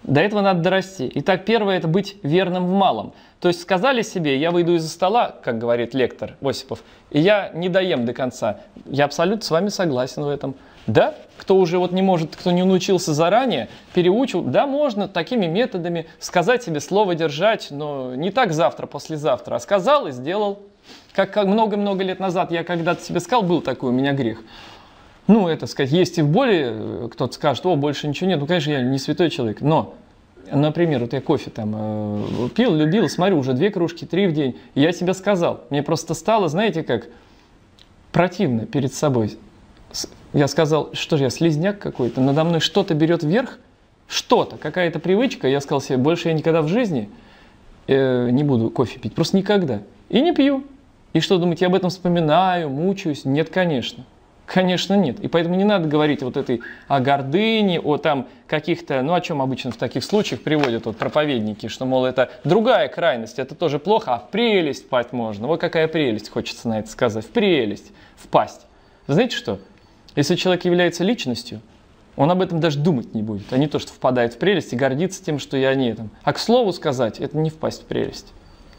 До этого надо дорасти. Итак, первое – это быть верным в малом. То есть сказали себе, я выйду из-за стола, как говорит лектор Осипов, и я не доем до конца. Я абсолютно с вами согласен в этом. Да, кто уже вот не может, кто не научился заранее, переучил, да, можно такими методами сказать себе слово держать, но не так завтра, послезавтра, а сказал и сделал. Как много-много лет назад я когда-то себе сказал, был такой у меня грех. Ну, это сказать, есть и в боли, кто-то скажет, о, больше ничего нет. Ну, конечно, я не святой человек, но, например, вот я кофе там пил, любил, смотрю, уже 2 кружки, 3 в день. И я себе сказал, мне просто стало, знаете, как противно перед собой. Я сказал, что же я, слизняк какой-то, надо мной что-то берет вверх, что-то, какая-то привычка. Я сказал себе, больше я никогда в жизни не буду кофе пить, просто никогда. И не пью. И что, думаете, я об этом вспоминаю, мучаюсь? Нет, конечно. Конечно, нет. И поэтому не надо говорить вот этой о гордыне, о там каких-то, ну о чем обычно в таких случаях приводят вот проповедники, что, мол, это другая крайность, это тоже плохо, а в прелесть впасть можно. Вот какая прелесть, хочется на это сказать, в прелесть впасть. Вы знаете что? Если человек является личностью, он об этом даже думать не будет, а не то, что впадает в прелесть и гордится тем, что я не этом. А к слову сказать, это не впасть в прелесть.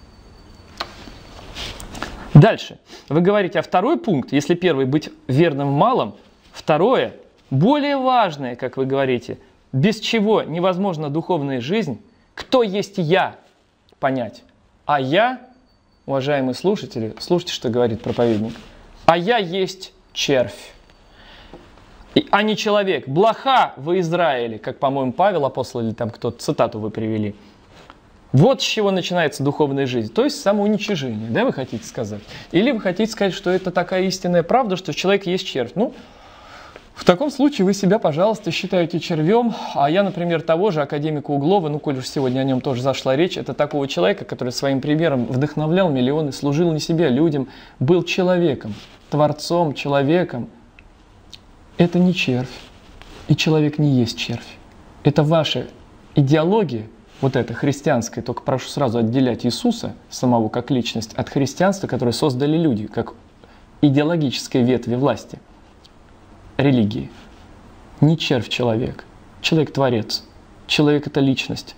Дальше. Вы говорите, а второй пункт, если первый быть верным в малом, второе, более важное, как вы говорите, без чего невозможна духовная жизнь, кто есть я, понять. А я, уважаемые слушатели, слушайте, что говорит проповедник, а я есть червь, а не человек. Блоха в Израиле, как, по-моему, Павел апостол или там кто-то, цитату вы привели. Вот с чего начинается духовная жизнь, то есть самоуничижение, да, вы хотите сказать? Или вы хотите сказать, что это такая истинная правда, что человек есть червь? Ну, в таком случае вы себя, пожалуйста, считаете червем, а я, например, того же академика Углова, ну, коль уж сегодня о нем тоже зашла речь, это такого человека, который своим примером вдохновлял миллионы, служил не себе, а людям, был человеком, творцом, человеком. Это не червь, и человек не есть червь. Это ваша идеология, вот это христианское, только прошу сразу отделять Иисуса самого как личность от христианства, которое создали люди, как идеологической ветви власти, религии. Не червь человек, человек творец, человек это личность.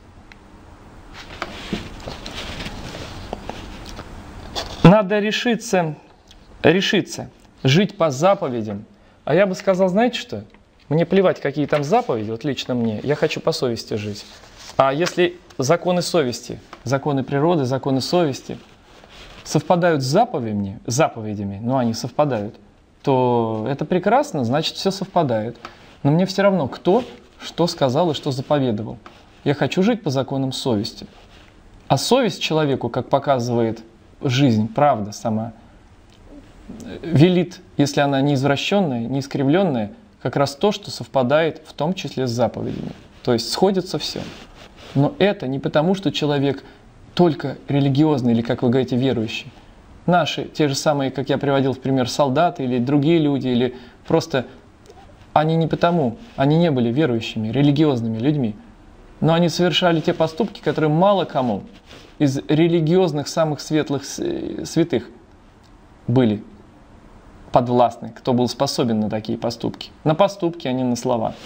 Надо решиться жить по заповедям. А я бы сказал, знаете что? Мне плевать, какие там заповеди, вот лично мне, я хочу по совести жить. А если законы совести, законы природы, законы совести совпадают с заповедями, но они совпадают, то это прекрасно, значит, все совпадает. Но мне все равно, кто что сказал и что заповедовал. Я хочу жить по законам совести. А совесть человеку, как показывает жизнь, правда сама, велит, если она не извращенная, не искривленная, как раз то, что совпадает в том числе с заповедями. То есть сходится все. Но это не потому, что человек только религиозный или, как вы говорите, верующий. Наши, те же самые, как я приводил в пример, солдаты или другие люди, или просто они не потому, они не были верующими, религиозными людьми. Но они совершали те поступки, которые мало кому из религиозных самых светлых святых были подвластны, кто был способен на такие поступки. На поступки, а не на слова.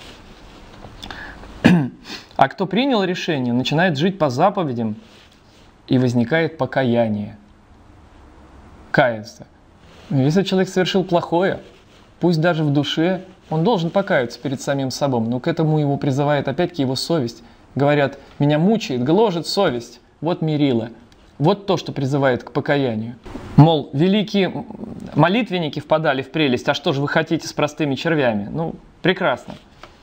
А кто принял решение, начинает жить по заповедям, и возникает покаяние. Каяться. Если человек совершил плохое, пусть даже в душе, он должен покаяться перед самим собой. Но к этому его призывает опять-таки его совесть. Говорят, меня мучает, гложет совесть. Вот мерило. Вот то, что призывает к покаянию. Мол, великие молитвенники впадали в прелесть, а что же вы хотите с простыми червями? Ну, прекрасно.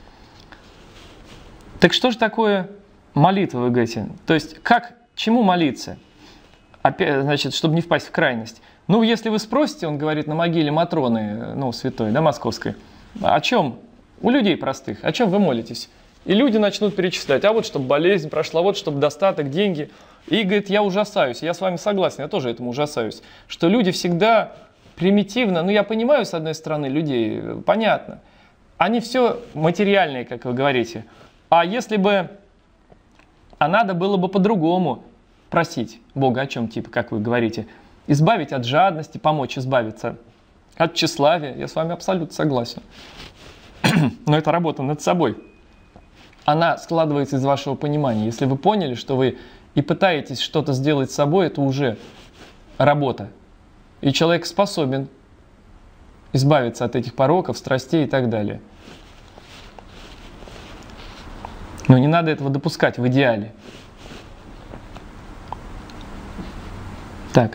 Так что же такое молитва, вы говорите? То есть, чему молиться? Опять, значит, чтобы не впасть в крайность. Ну, если вы спросите, он говорит, на могиле Матроны, ну, святой, да, московской, о чем? У людей простых, о чем вы молитесь? И люди начнут перечислять, а вот чтобы болезнь прошла, вот чтобы достаток, деньги. И говорит, я ужасаюсь, я с вами согласен, я тоже этому ужасаюсь, что люди всегда примитивно, ну, я понимаю, с одной стороны, людей, понятно, они все материальные, как вы говорите. А если бы, надо было бы по-другому просить Бога о чем, типа, как вы говорите, избавить от жадности, помочь избавиться от тщеславия, я с вами абсолютно согласен. Но это работа над собой. она складывается из вашего понимания. Если вы поняли, что вы и пытаетесь что-то сделать с собой, это уже работа. И человек способен избавиться от этих пороков, страстей и так далее. Но не надо этого допускать в идеале. Так.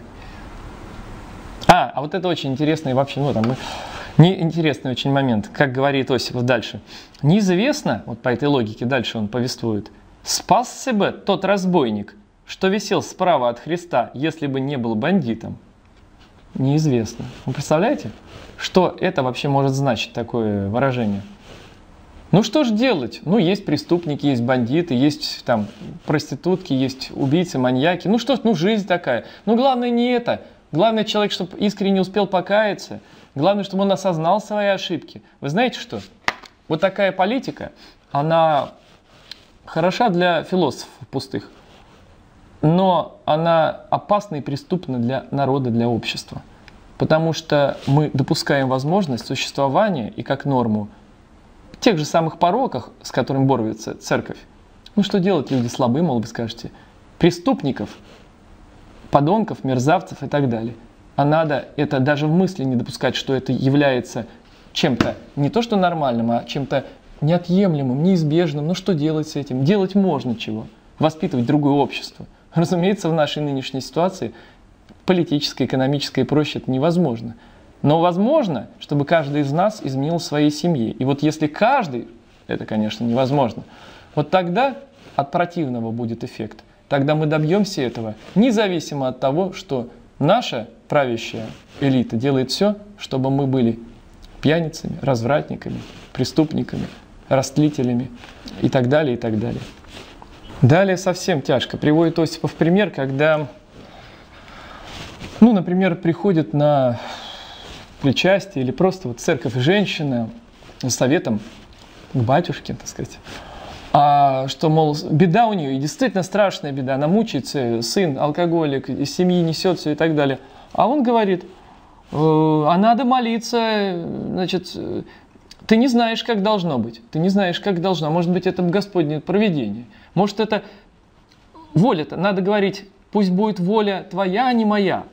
А вот это очень интересный вообще, ну там, неинтересный очень момент. Как говорит Осипов дальше. Неизвестно, вот по этой логике дальше он повествует, спасся бы тот разбойник, что висел справа от Христа, если бы не был бандитом. Неизвестно. Вы представляете, что это вообще может значить, такое выражение? Ну что же делать? Ну есть преступники, есть бандиты, есть там проститутки, есть убийцы, маньяки. Ну что ж, ну жизнь такая. Ну главное не это. Главное человек, чтобы искренне успел покаяться. Главное, чтобы он осознал свои ошибки. Вы знаете что? Вот такая политика, она хороша для философов пустых, но она опасна и преступна для народа, для общества. Потому что мы допускаем возможность существования и как норму тех же самых пороках, с которыми борется церковь. Ну что делать, люди слабые, мол, вы скажете, преступников, подонков, мерзавцев и так далее. А надо это даже в мысли не допускать, что это является чем-то не то что нормальным, а чем-то неотъемлемым, неизбежным. Ну что делать с этим? Делать можно чего? Воспитывать другое общество. Разумеется, в нашей нынешней ситуации политической, экономической и прочее это невозможно. Но возможно, чтобы каждый из нас изменил в своей семье. И вот если каждый, это, конечно, невозможно, вот тогда от противного будет эффект. Тогда мы добьемся этого, независимо от того, что наша правящая элита делает все, чтобы мы были пьяницами, развратниками, преступниками, растлителями и так далее, и так далее. Далее совсем тяжко. Приводит Осипов пример, когда, ну, например, приходит на причастие или просто вот церковь женщина с советом к батюшке, так сказать, что, мол, беда у нее, и действительно страшная беда, она мучается, сын алкоголик, из семьи несется и так далее. А он говорит, а надо молиться, значит, ты не знаешь, как должно быть, ты не знаешь, как должно, может быть, это Господне провидение, может, это воля-то, надо говорить, пусть будет воля твоя, а не моя.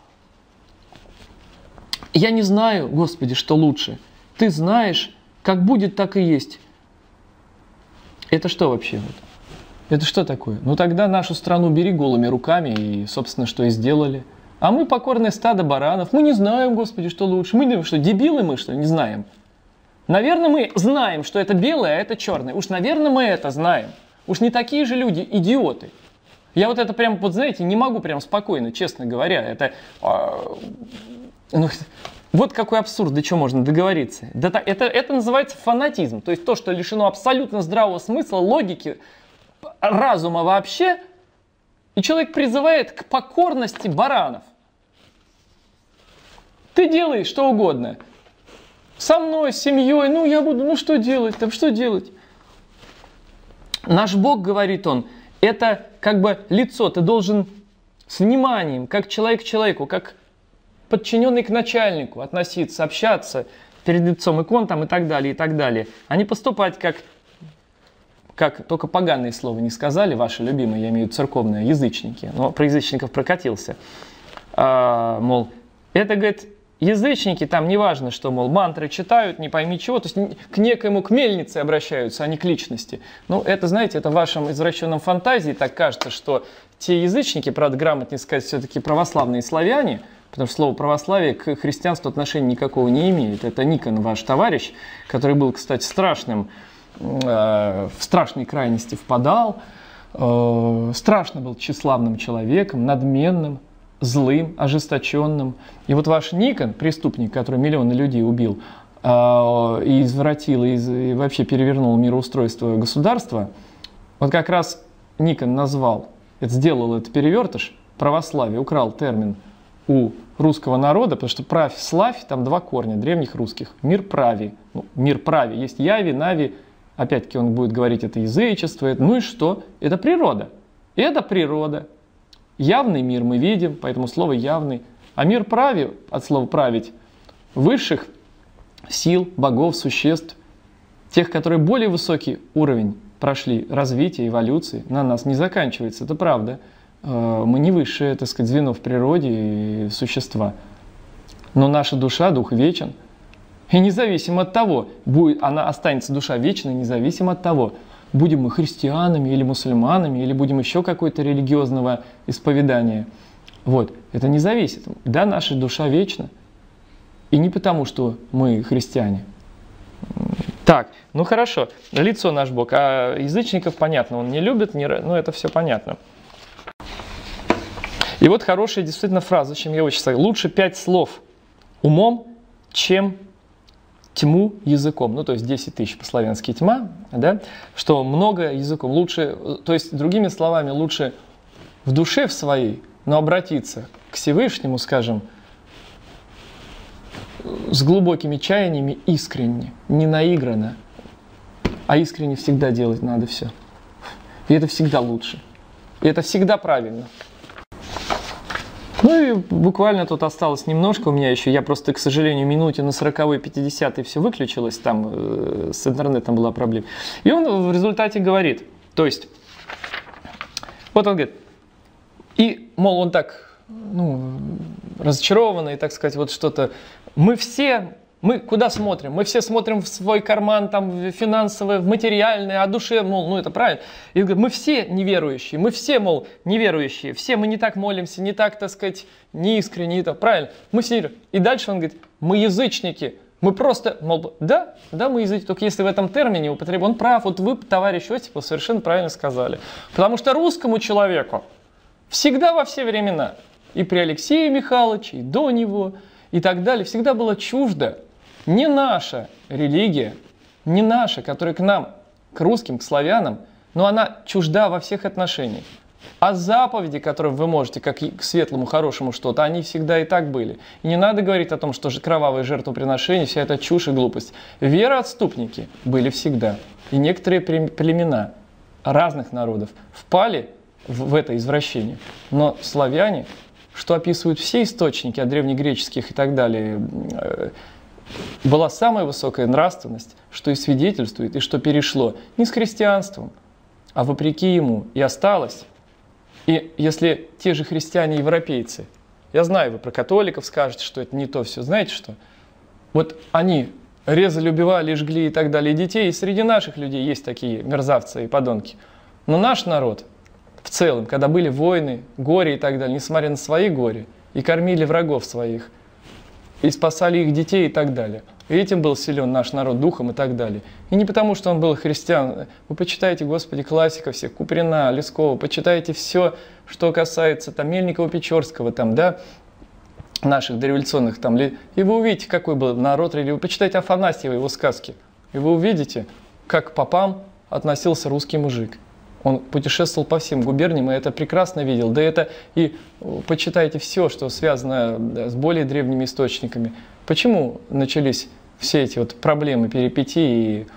Я не знаю, Господи, что лучше. Ты знаешь, как будет, так и есть. Это что вообще? Это что такое? Ну тогда нашу страну бери голыми руками и, собственно, что и сделали. А мы покорное стадо баранов. Мы не знаем, Господи, что лучше. Мы что, дебилы мы, что ли, не знаем? Наверное, мы знаем, что это белое, а это черное. Уж, наверное, мы это знаем. Уж не такие же люди, идиоты. Я вот это прям, вот знаете, не могу прям спокойно, честно говоря. Это... Ну, вот какой абсурд, до чего можно договориться. Это называется фанатизм. То есть то, что лишено абсолютно здравого смысла, логики, разума вообще. И человек призывает к покорности баранов. Ты делаешь что угодно. Со мной, с семьей, ну я буду, ну что делать там, что делать? Наш Бог, говорит он, это как бы лицо. Ты должен с вниманием, как человек к человеку, как подчиненный к начальнику относиться, общаться перед лицом икон там, и так далее, а не поступать как только поганые слова не сказали, ваши любимые, я имею в виду церковные, язычники, но про язычников прокатился, мол, это, говорит, язычники, там неважно, что, мол, мантры читают, не пойми чего, то есть к некоему, к мельнице обращаются, а не к личности. Ну, это, знаете, это в вашем извращенном фантазии так кажется, что те язычники, правда, грамотнее сказать, все-таки православные славяне, потому что слово православие к христианству отношения никакого не имеет. Это Никон, ваш товарищ, который был, кстати, страшным, в страшной крайности впадал, страшно был тщеславным человеком, надменным, злым, ожесточенным. И вот ваш Никон, преступник, который миллионы людей убил, и извратил, и вообще перевернул мироустройство государства, вот как раз Никон назвал, сделал этот перевертыш, православие, украл термин у русского народа, потому что правь, славь, там два корня древних русских. Мир прави. Ну, мир прави. Есть яви, нави. Опять-таки он будет говорить, это язычество. Ну и что? Это природа. Это природа. Явный мир мы видим, поэтому слово явный. А мир прави, от слова править, высших сил, богов, существ, тех, которые более высокий уровень прошли развитие, эволюции, на нас не заканчивается, это правда. Мы не высшее, так сказать, звено в природе и существа. Но наша душа, дух вечен. И независимо от того, она останется душа вечной, независимо от того, будем мы христианами или мусульманами, или будем еще какое-то религиозного исповедания. Вот, это не зависит. Да, наша душа вечна. И не потому, что мы христиане. Так, ну хорошо, лицо наш Бог. А язычников, понятно, он не любит, ну это все понятно. И вот хорошая действительно фраза, чем я очень согласен. Лучше 5 слов умом, чем тьму языком. Ну, то есть 10 тысяч по-славянски тьма, да? Что много языком. Лучше, то есть, другими словами, лучше в душе в своей, но обратиться к Всевышнему, скажем, с глубокими чаяниями искренне, не наигранно, а искренне всегда делать надо все. И это всегда лучше. И это всегда правильно. Ну и буквально тут осталось немножко у меня еще. Я просто, к сожалению, минуте на 40-й, 50-й все выключилось. Там с интернетом была проблема. И он в результате говорит, то есть, вот он говорит, и, мол, он так, ну, разочарованный, так сказать, вот что-то. Мы куда смотрим? Мы все смотрим в свой карман, там, финансовое, в материальное, о душе, мол, ну это правильно. И говорит, мы все неверующие, мы все, мол, неверующие, все мы не так молимся, не так, так сказать, не искренне, это правильно. Мы все. И дальше он говорит, мы язычники, мы просто, мол, да, мы язычники, только если в этом термине употребим, он прав, вот вы, товарищ Осипов, совершенно правильно сказали. Потому что русскому человеку всегда во все времена, и при Алексее Михайловиче, и до него, и так далее, всегда было чуждо не наша религия, не наша, которая к нам, к русским, к славянам, но она чужда во всех отношениях. А заповеди, которые вы можете, как к светлому, хорошему что-то, они всегда и так были. И не надо говорить о том, что же кровавые жертвоприношения, вся эта чушь и глупость. Вероотступники были всегда. И некоторые племена разных народов впали в это извращение. Но славяне, что описывают все источники от древнегреческих и так далее, была самая высокая нравственность, что и свидетельствует, и что перешло не с христианством, а вопреки ему и осталось. И если те же христиане-европейцы, я знаю, вы про католиков скажете, что это не то все, знаете что? Вот они резали, убивали, жгли и так далее детей, и среди наших людей есть такие мерзавцы и подонки. Но наш народ в целом, когда были войны, горе и так далее, несмотря на свои горе, и кормили врагов своих, и спасали их детей и так далее. И этим был силен наш народ духом и так далее. И не потому, что он был христиан. Вы почитайте, Господи, классиков всех, Куприна, Лескова, почитайте все, что касается там Мельникова-Печорского, там, да, наших дореволюционных там, и вы увидите, какой был народ религиозный. Почитайте Афанасьева, его сказки, и вы увидите, как к попам относился русский мужик. Он путешествовал по всем губерниям, и это прекрасно видел. Да это и почитайте все, что связано с более древними источниками. Почему начались все эти вот проблемы, перипетии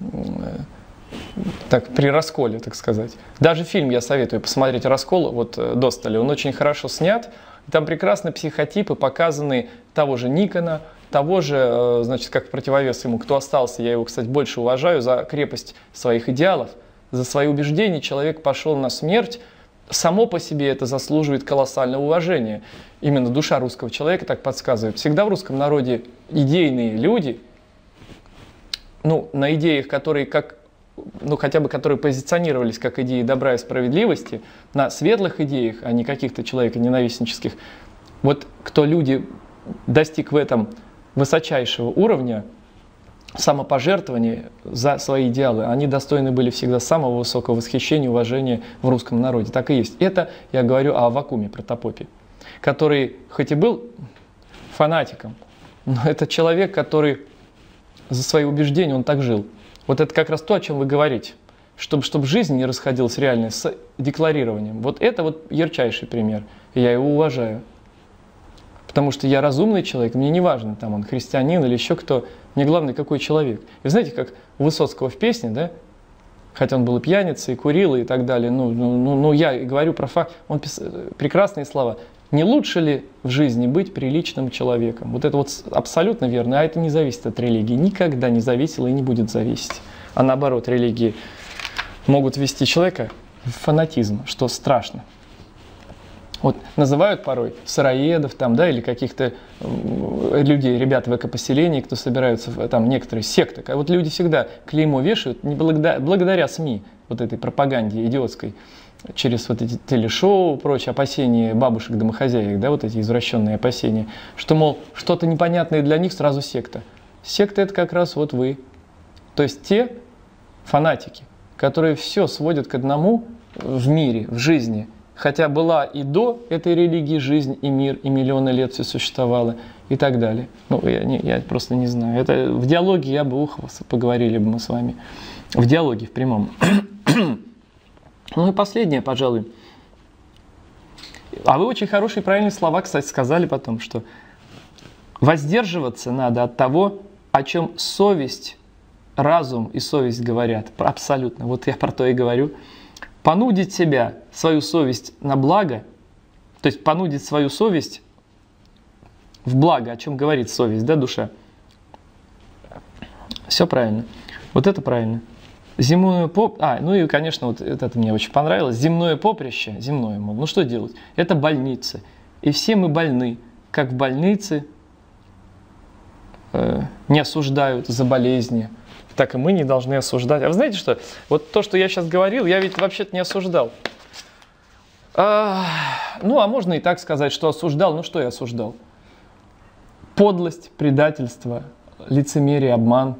так, при расколе, так сказать? Даже фильм я советую посмотреть «Раскол» вот Достали. Он очень хорошо снят. Там прекрасно психотипы показаны того же Никона, того же, значит, как противовес ему, кто остался. Я его, кстати, больше уважаю за крепость своих идеалов. За свои убеждения человек пошел на смерть, само по себе это заслуживает колоссального уважения. Именно душа русского человека так подсказывает. Всегда в русском народе идейные люди, ну, на идеях, которые хотя бы которые позиционировались как идеи добра и справедливости, на светлых идеях, а не каких-то человеконенавистнических. Вот кто люди достиг в этом высочайшего уровня, самопожертвования за свои идеалы, они достойны были всегда самого высокого восхищения, уважения в русском народе. Так и есть. Это я говорю о Аввакуме Протопопе, который хоть и был фанатиком, но это человек, который за свои убеждения, он так жил. Вот это как раз то, о чем вы говорите. Чтобы жизнь не расходилась реально с декларированием. Вот это вот ярчайший пример. И я его уважаю. Потому что я разумный человек, мне не важно, там он христианин или еще кто, мне главное, какой человек. И знаете, как у Высоцкого в песне, да, хотя он был и пьяницей, и курил, и так далее, ну я говорю про факт, он писал прекрасные слова. Не лучше ли в жизни быть приличным человеком? Вот это вот абсолютно верно, а это не зависит от религии, никогда не зависело и не будет зависеть. А наоборот, религии могут ввести человека в фанатизм, что страшно. Вот называют порой сыроедов там, да, или каких-то людей, ребят в экопоселении, кто собираются, там некоторые секты. А вот люди всегда клеймо вешают не благодаря СМИ, вот этой пропаганде идиотской, через вот эти телешоу, прочие опасения бабушек-домохозяек, да, вот эти извращенные опасения, что, мол, что-то непонятное для них сразу секта. Секта — это как раз вот вы. То есть те фанатики, которые все сводят к одному в мире, в жизни, хотя была и до этой религии жизнь, и мир, и миллионы лет все существовало, и так далее. Ну, я просто не знаю. Это в диалоге я бы ухвался, поговорили бы мы с вами. В диалоге, в прямом. Ну и последнее, пожалуй. А вы очень хорошие, правильные слова, кстати, сказали потом, что воздерживаться надо от того, о чем совесть, разум и совесть говорят. Абсолютно. Вот я про то и говорю. Понудить себя, свою совесть на благо, то есть понудить свою совесть в благо, о чем говорит совесть, да, душа. Все правильно. Вот это правильно. Земное ну и, конечно, вот это мне очень понравилось. Земное поприще, земное, мол, ну что делать? Это больница. И все мы больны. Как в больнице не осуждают за болезни, так и мы не должны осуждать. А вы знаете что? Вот то, что я сейчас говорил, я ведь вообще-то не осуждал. Ну, а можно и так сказать, что осуждал. Ну, что я осуждал? Подлость, предательство, лицемерие, обман.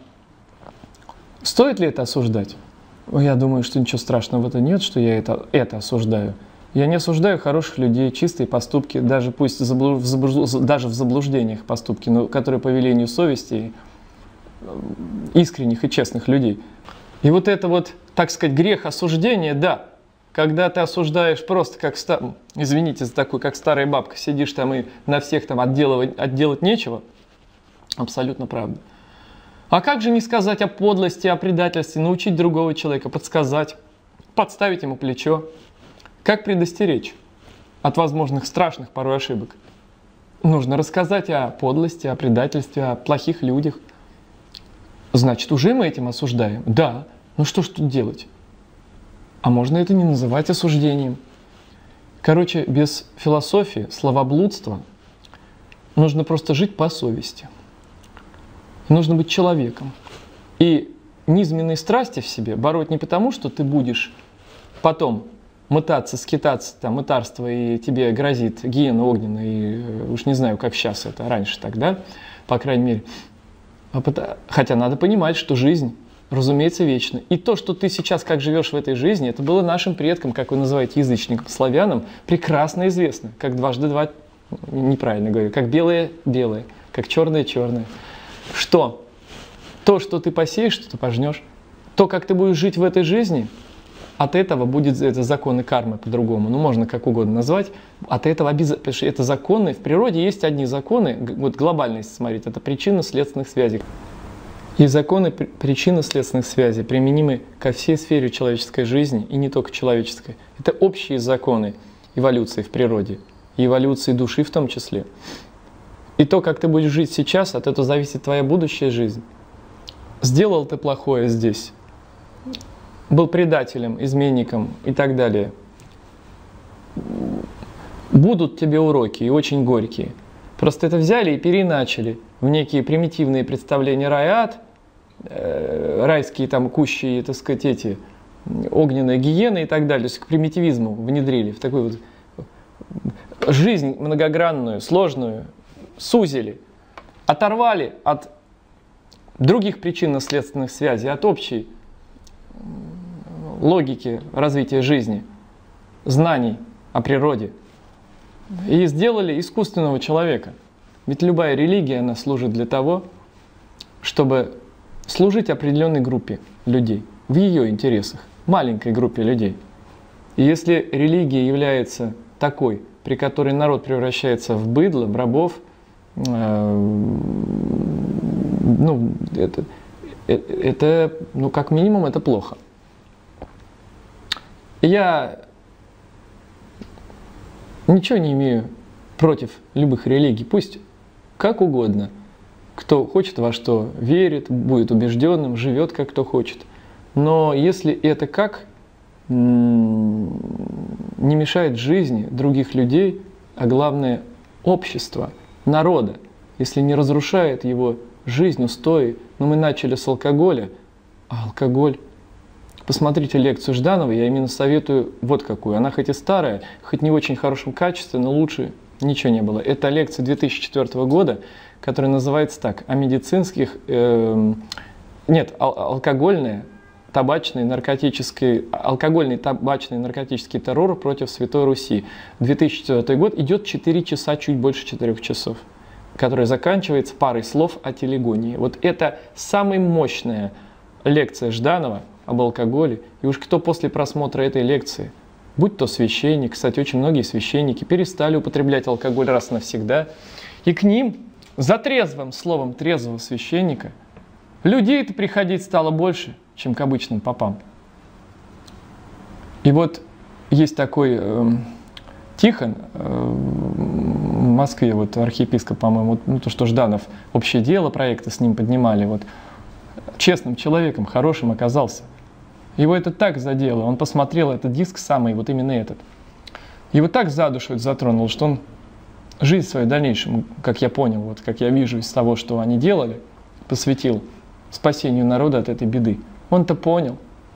Стоит ли это осуждать? Я думаю, что ничего страшного в этом нет, что я это осуждаю. Я не осуждаю хороших людей, чистые поступки, даже пусть даже в заблуждениях поступки, но которые по велению совести искренних и честных людей. И вот это вот, так сказать, грех осуждения, да, когда ты осуждаешь просто как, извините за такую, как старая бабка, сидишь там и на всех там отделать нечего, абсолютно правда. А как же не сказать о подлости, о предательстве, научить другого человека, подсказать, подставить ему плечо? Как предостеречь от возможных страшных порой ошибок? Нужно рассказать о подлости, о предательстве, о плохих людях. Значит, уже мы этим осуждаем? Да. Ну что ж тут делать? А можно это не называть осуждением. Короче, без философии, словоблудства нужно просто жить по совести. Нужно быть человеком. И низменные страсти в себе бороть не потому, что ты будешь потом мытаться, скитаться, там, мытарство, и тебе грозит гиена огненная, и уж не знаю, как сейчас это, раньше тогда, по крайней мере. Хотя надо понимать, что жизнь, разумеется, вечна. И то, что ты сейчас как живешь в этой жизни, это было нашим предкам, как вы называете, язычникам, славянам, прекрасно известно. Как дважды два, неправильно говорю, как белое – белое, как черное – черное. Что? То, что ты посеешь, что ты пожнешь. То, как ты будешь жить в этой жизни, от этого будет это законы кармы по-другому. Ну, можно как угодно назвать. От этого обязательно, потому что это законы. В природе есть одни законы, вот глобально, если смотреть, это причинно-следственных связей. И законы причинно-следственных связей применимы ко всей сфере человеческой жизни, и не только человеческой. Это общие законы эволюции в природе, и эволюции души в том числе. И то, как ты будешь жить сейчас, от этого зависит твоя будущая жизнь. Сделал ты плохое здесь, был предателем, изменником и так далее. Будут тебе уроки, и очень горькие. Просто это взяли и переначали в некие примитивные представления рай-ад, райские там кущи, так сказать, эти огненные гиены и так далее. То есть к примитивизму внедрили, в такую вот жизнь многогранную, сложную, сузили, оторвали от других причинно-следственных связей, от общей логики развития жизни, знаний о природе. И сделали искусственного человека. Ведь любая религия, она служит для того, чтобы служить определенной группе людей, в ее интересах, маленькой группе людей. И если религия является такой, при которой народ превращается в быдло, в рабов, ну, это, ну, как минимум, это плохо. Я ничего не имею против любых религий. Пусть как угодно. Кто хочет во что верит, будет убежденным, живет как кто хочет. Но если это как не мешает жизни других людей, а главное общества, народа, если не разрушает его жизнь, устои. Но мы начали с алкоголя, а алкоголь... Посмотрите лекцию Жданова, я именно советую вот какую. Она хоть и старая, хоть не в очень хорошем качестве, но лучше ничего не было. Это лекция 2004 года, которая называется так: о медицинских... алкогольный, табачный, наркотический террор против Святой Руси. 2004 год, идет 4 часа, чуть больше 4 часов, который заканчивается парой слов о телегонии. Вот это самая мощная лекция Жданова об алкоголе. И уж кто после просмотра этой лекции, будь то священник, кстати, очень многие священники перестали употреблять алкоголь раз и навсегда, и к ним за трезвым словом трезвого священника людей-то приходить стало больше, чем к обычным попам. И вот есть такой Тихон в Москве, вот архиепископ, по-моему, то, что Жданов «Общее дело» проекты с ним поднимали, вот честным человеком, хорошим оказался. Его это так задело, он посмотрел этот диск самый, вот именно этот. Его так за душу это затронул, что он жизнь свою дальнейшему, как я понял, вот как я вижу из того, что они делали, посвятил спасению народа от этой беды. Он-то понял,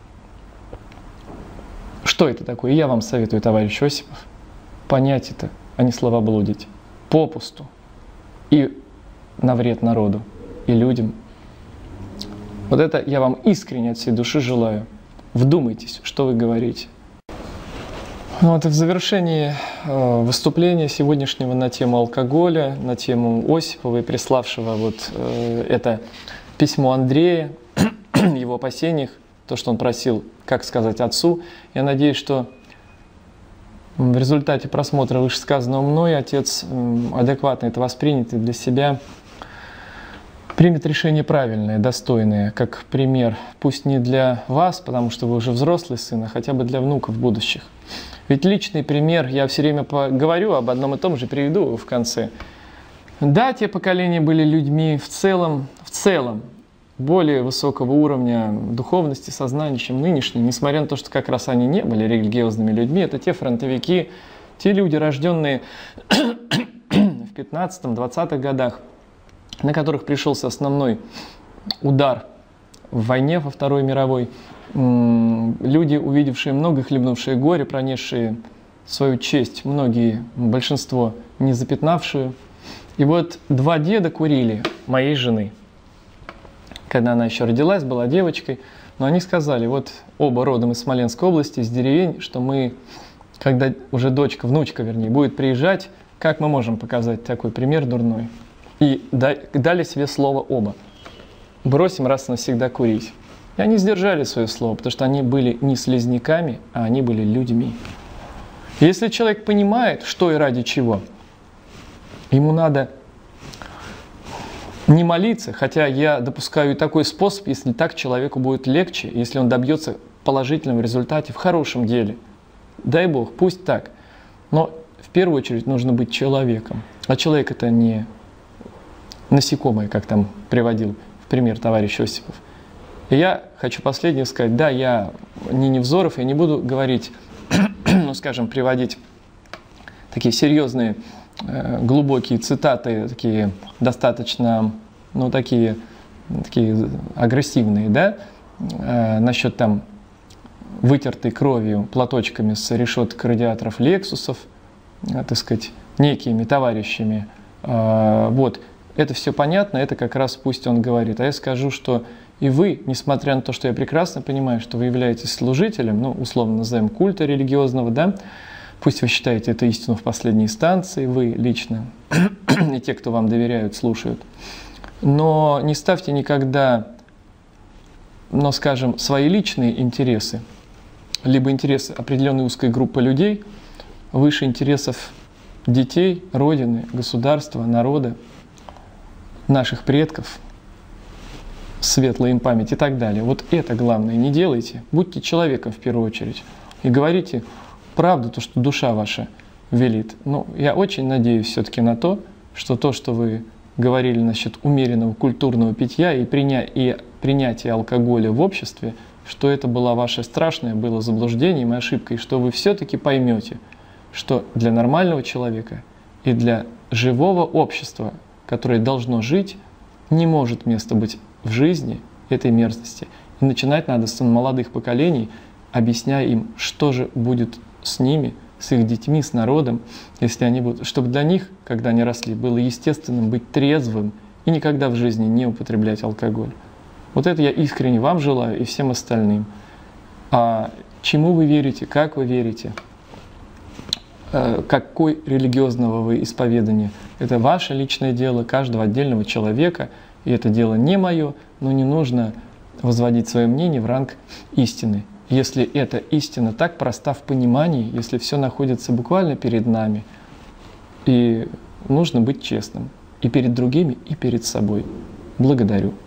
что это такое. И я вам советую, товарищ Осипов, понять это, а не слова блудить. Попусту. И на вред народу, и людям. Вот это я вам искренне от всей души желаю. Вдумайтесь, что вы говорите. Вот и в завершении выступления сегодняшнего на тему алкоголя, на тему Осипова и приславшего вот это письмо Андрея, его опасениях, то, что он просил, как сказать отцу. Я надеюсь, что в результате просмотра вышесказанного мной отец адекватно это воспринят и для себя примет решение правильное, достойное, как пример, пусть не для вас, потому что вы уже взрослый сын, а хотя бы для внуков будущих. Ведь личный пример, я все время говорю об одном и том же, приведу его в конце. Да, те поколения были людьми в целом более высокого уровня духовности, сознания, чем нынешние, несмотря на то, что как раз они не были религиозными людьми. Это те фронтовики, те люди, рожденные в 15-20-х годах, на которых пришелся основной удар в войне во Второй мировой. Люди, увидевшие много, хлебнувшие горе, пронесшие свою честь, многие, большинство, не запятнавшие. И вот 2 деда курили моей жены, когда она еще родилась, была девочкой. Но они сказали, вот оба родом из Смоленской области, из деревень, что мы, когда уже дочка, внучка вернее, будет приезжать, как мы можем показать такой пример дурной? И дали себе слово оба. Бросим раз и навсегда курить. И они сдержали свое слово, потому что они были не слизняками, а они были людьми. И если человек понимает, что и ради чего, ему надо не молиться, хотя я допускаю и такой способ, если так человеку будет легче, если он добьется положительного результата в хорошем деле. Дай Бог, пусть так. Но в первую очередь нужно быть человеком. А человек это не насекомое, как там приводил в пример товарищ Осипов. И я хочу последнее сказать. Да, я не Невзоров, я не буду говорить, ну, скажем, приводить такие серьезные, глубокие цитаты, такие достаточно, ну, такие агрессивные, да, насчет там вытертой кровью платочками с решеток радиаторов Лексусов, так сказать, некими товарищами. Вот. Это все понятно, это как раз пусть он говорит. А я скажу, что и вы, несмотря на то, что я прекрасно понимаю, что вы являетесь служителем, ну, условно назовем, культа религиозного, да, пусть вы считаете это истину в последней инстанции, вы лично, и те, кто вам доверяют, слушают. Но не ставьте никогда, ну, скажем, свои личные интересы, либо интересы определенной узкой группы людей выше интересов детей, Родины, государства, народа, наших предков, светлая им память и так далее. Вот это главное не делайте. Будьте человеком в первую очередь. И говорите правду, то, что душа ваша велит. Но я очень надеюсь все-таки на то, что вы говорили насчет умеренного культурного питья и принятия алкоголя в обществе, что это была ваше страшное было заблуждением и ошибкой, что вы все-таки поймете, что для нормального человека и для живого общества, которое должно жить, не может места быть в жизни этой мерзости. И начинать надо с молодых поколений, объясняя им, что же будет с ними, с их детьми, с народом, если они будут, чтобы для них, когда они росли, было естественным быть трезвым и никогда в жизни не употреблять алкоголь. Вот это я искренне вам желаю и всем остальным. А чему вы верите, как вы верите, какой религиозного вы исповедания, это ваше личное дело каждого отдельного человека, и это дело не мое, но не нужно возводить свое мнение в ранг истины. Если эта истина так проста в понимании, если все находится буквально перед нами, и нужно быть честным и перед другими, и перед собой. Благодарю.